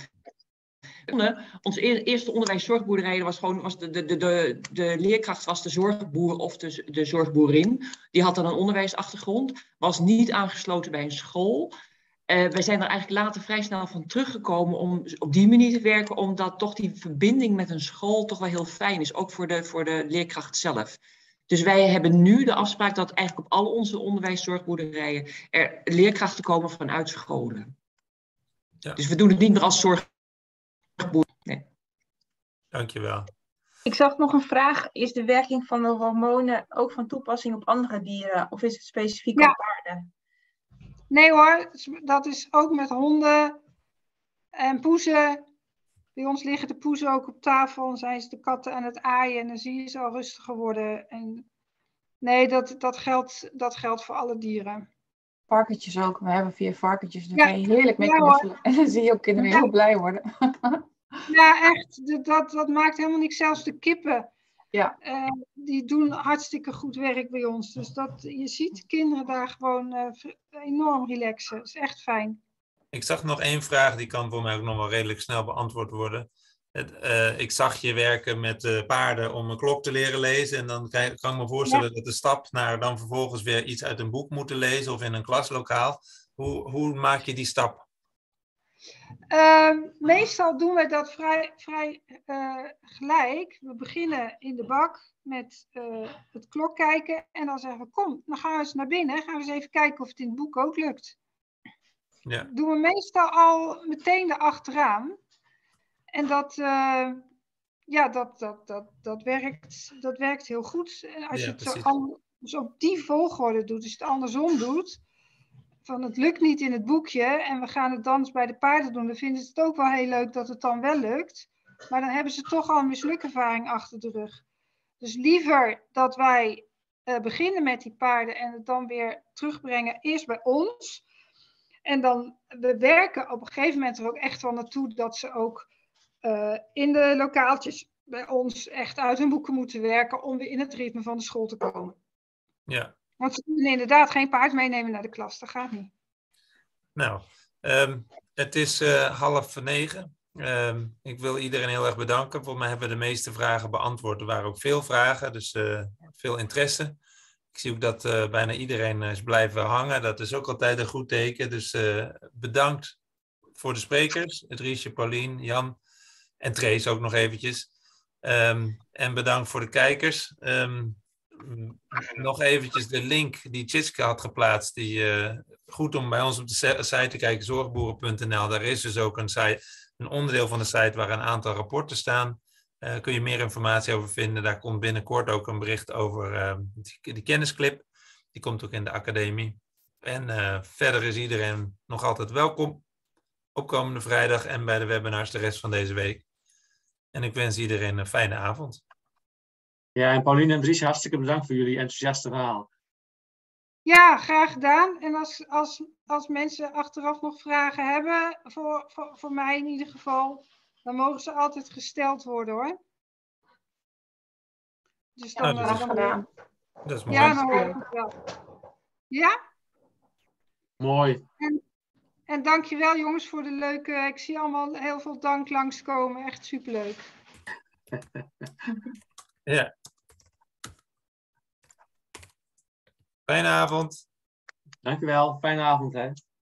Onze eerste onderwijszorgboerderij was gewoon was de, de, de, de leerkracht was de zorgboer of de, de zorgboerin. Die had dan een onderwijsachtergrond, was niet aangesloten bij een school. Uh, wij zijn er eigenlijk later vrij snel van teruggekomen om op die manier te werken, omdat toch die verbinding met een school toch wel heel fijn is, ook voor de, voor de leerkracht zelf. Dus wij hebben nu de afspraak dat eigenlijk op al onze onderwijszorgboerderijen er leerkrachten komen vanuit scholen. Ja. Dus we doen het niet meer als zorgboer. Nee. Dankjewel. Ik zag nog een vraag. Is de werking van de hormonen ook van toepassing op andere dieren? Of is het specifiek ja. op paarden? Nee hoor, dat is ook met honden en poezen. Bij ons liggen de poezen ook op tafel en zijn ze de katten aan het aaien en dan zie je ze al rustiger worden. En nee, dat, dat, geldt, dat geldt voor alle dieren. Varkentjes ook. We hebben vier varkentjes. Daar ja. kan je heerlijk mee ja, knuffelen. En dan zie je ook kinderen ja. heel blij worden. Ja, echt. Dat, dat maakt helemaal niks. Zelfs de kippen. Ja. Uh, die doen hartstikke goed werk bij ons. Dus dat, je ziet kinderen daar gewoon uh, enorm relaxen. Dat is echt fijn. Ik zag nog één vraag, die kan voor mij ook nog wel redelijk snel beantwoord worden. Het, uh, ik zag je werken met uh, paarden om een klok te leren lezen. En dan kan, kan ik me voorstellen ja. dat de stap naar dan vervolgens weer iets uit een boek moeten lezen of in een klaslokaal. Hoe, hoe maak je die stap? Uh, meestal doen wij dat vrij, vrij uh, gelijk. We beginnen in de bak met uh, het klok kijken. En dan zeggen we, kom, dan gaan we eens naar binnen. Gaan we eens even kijken of het in het boek ook lukt. Ja. Dat doen we meestal al meteen erachteraan. En dat, uh, ja, dat, dat, dat, dat, werkt, dat werkt heel goed. En als ja, je het precies. zo an, dus op die volgorde doet, dus het andersom doet... van het lukt niet in het boekje en we gaan het dan eens bij de paarden doen. Dan vinden ze het ook wel heel leuk dat het dan wel lukt. Maar dan hebben ze toch al een mislukervaring achter de rug. Dus liever dat wij uh, beginnen met die paarden en het dan weer terugbrengen eerst bij ons. En dan we werken op een gegeven moment er ook echt wel naartoe dat ze ook uh, in de lokaaltjes bij ons echt uit hun boeken moeten werken om weer in het ritme van de school te komen. Ja. Want ze kunnen inderdaad geen paard meenemen naar de klas. Dat gaat niet. Nou, um, het is uh, half negen. Um, ik wil iedereen heel erg bedanken. Volgens mij hebben we de meeste vragen beantwoord. Er waren ook veel vragen, dus uh, veel interesse. Ik zie ook dat uh, bijna iedereen is blijven hangen. Dat is ook altijd een goed teken. Dus uh, bedankt voor de sprekers. Driesje, Paulien, Jan en Trace ook nog eventjes. Um, en bedankt voor de kijkers. Um, Nog eventjes de link die Tjitske had geplaatst. Die, uh, goed om bij ons op de site te kijken, zorgboeren punt n l. Daar is dus ook een, site, een onderdeel van de site waar een aantal rapporten staan. Daar uh, kun je meer informatie over vinden. Daar komt binnenkort ook een bericht over uh, die, die kennisclip. Die komt ook in de academie. En uh, verder is iedereen nog altijd welkom op komende vrijdag en bij de webinars de rest van deze week. En ik wens iedereen een fijne avond. Ja, en Pauline en Driesje, hartstikke bedankt voor jullie enthousiaste verhaal. Ja, graag gedaan. En als, als, als mensen achteraf nog vragen hebben, voor, voor, voor mij in ieder geval, dan mogen ze altijd gesteld worden hoor. Dus dan, ja, dat, uh, is, dan gedaan. Dat is mooi. Ja, dan hoor ik het wel. Ja? Mooi. En, en dankjewel jongens voor de leuke, ik zie allemaal heel veel dank langskomen. Echt superleuk. Ja. Fijne avond. Dankjewel. Fijne avond hè.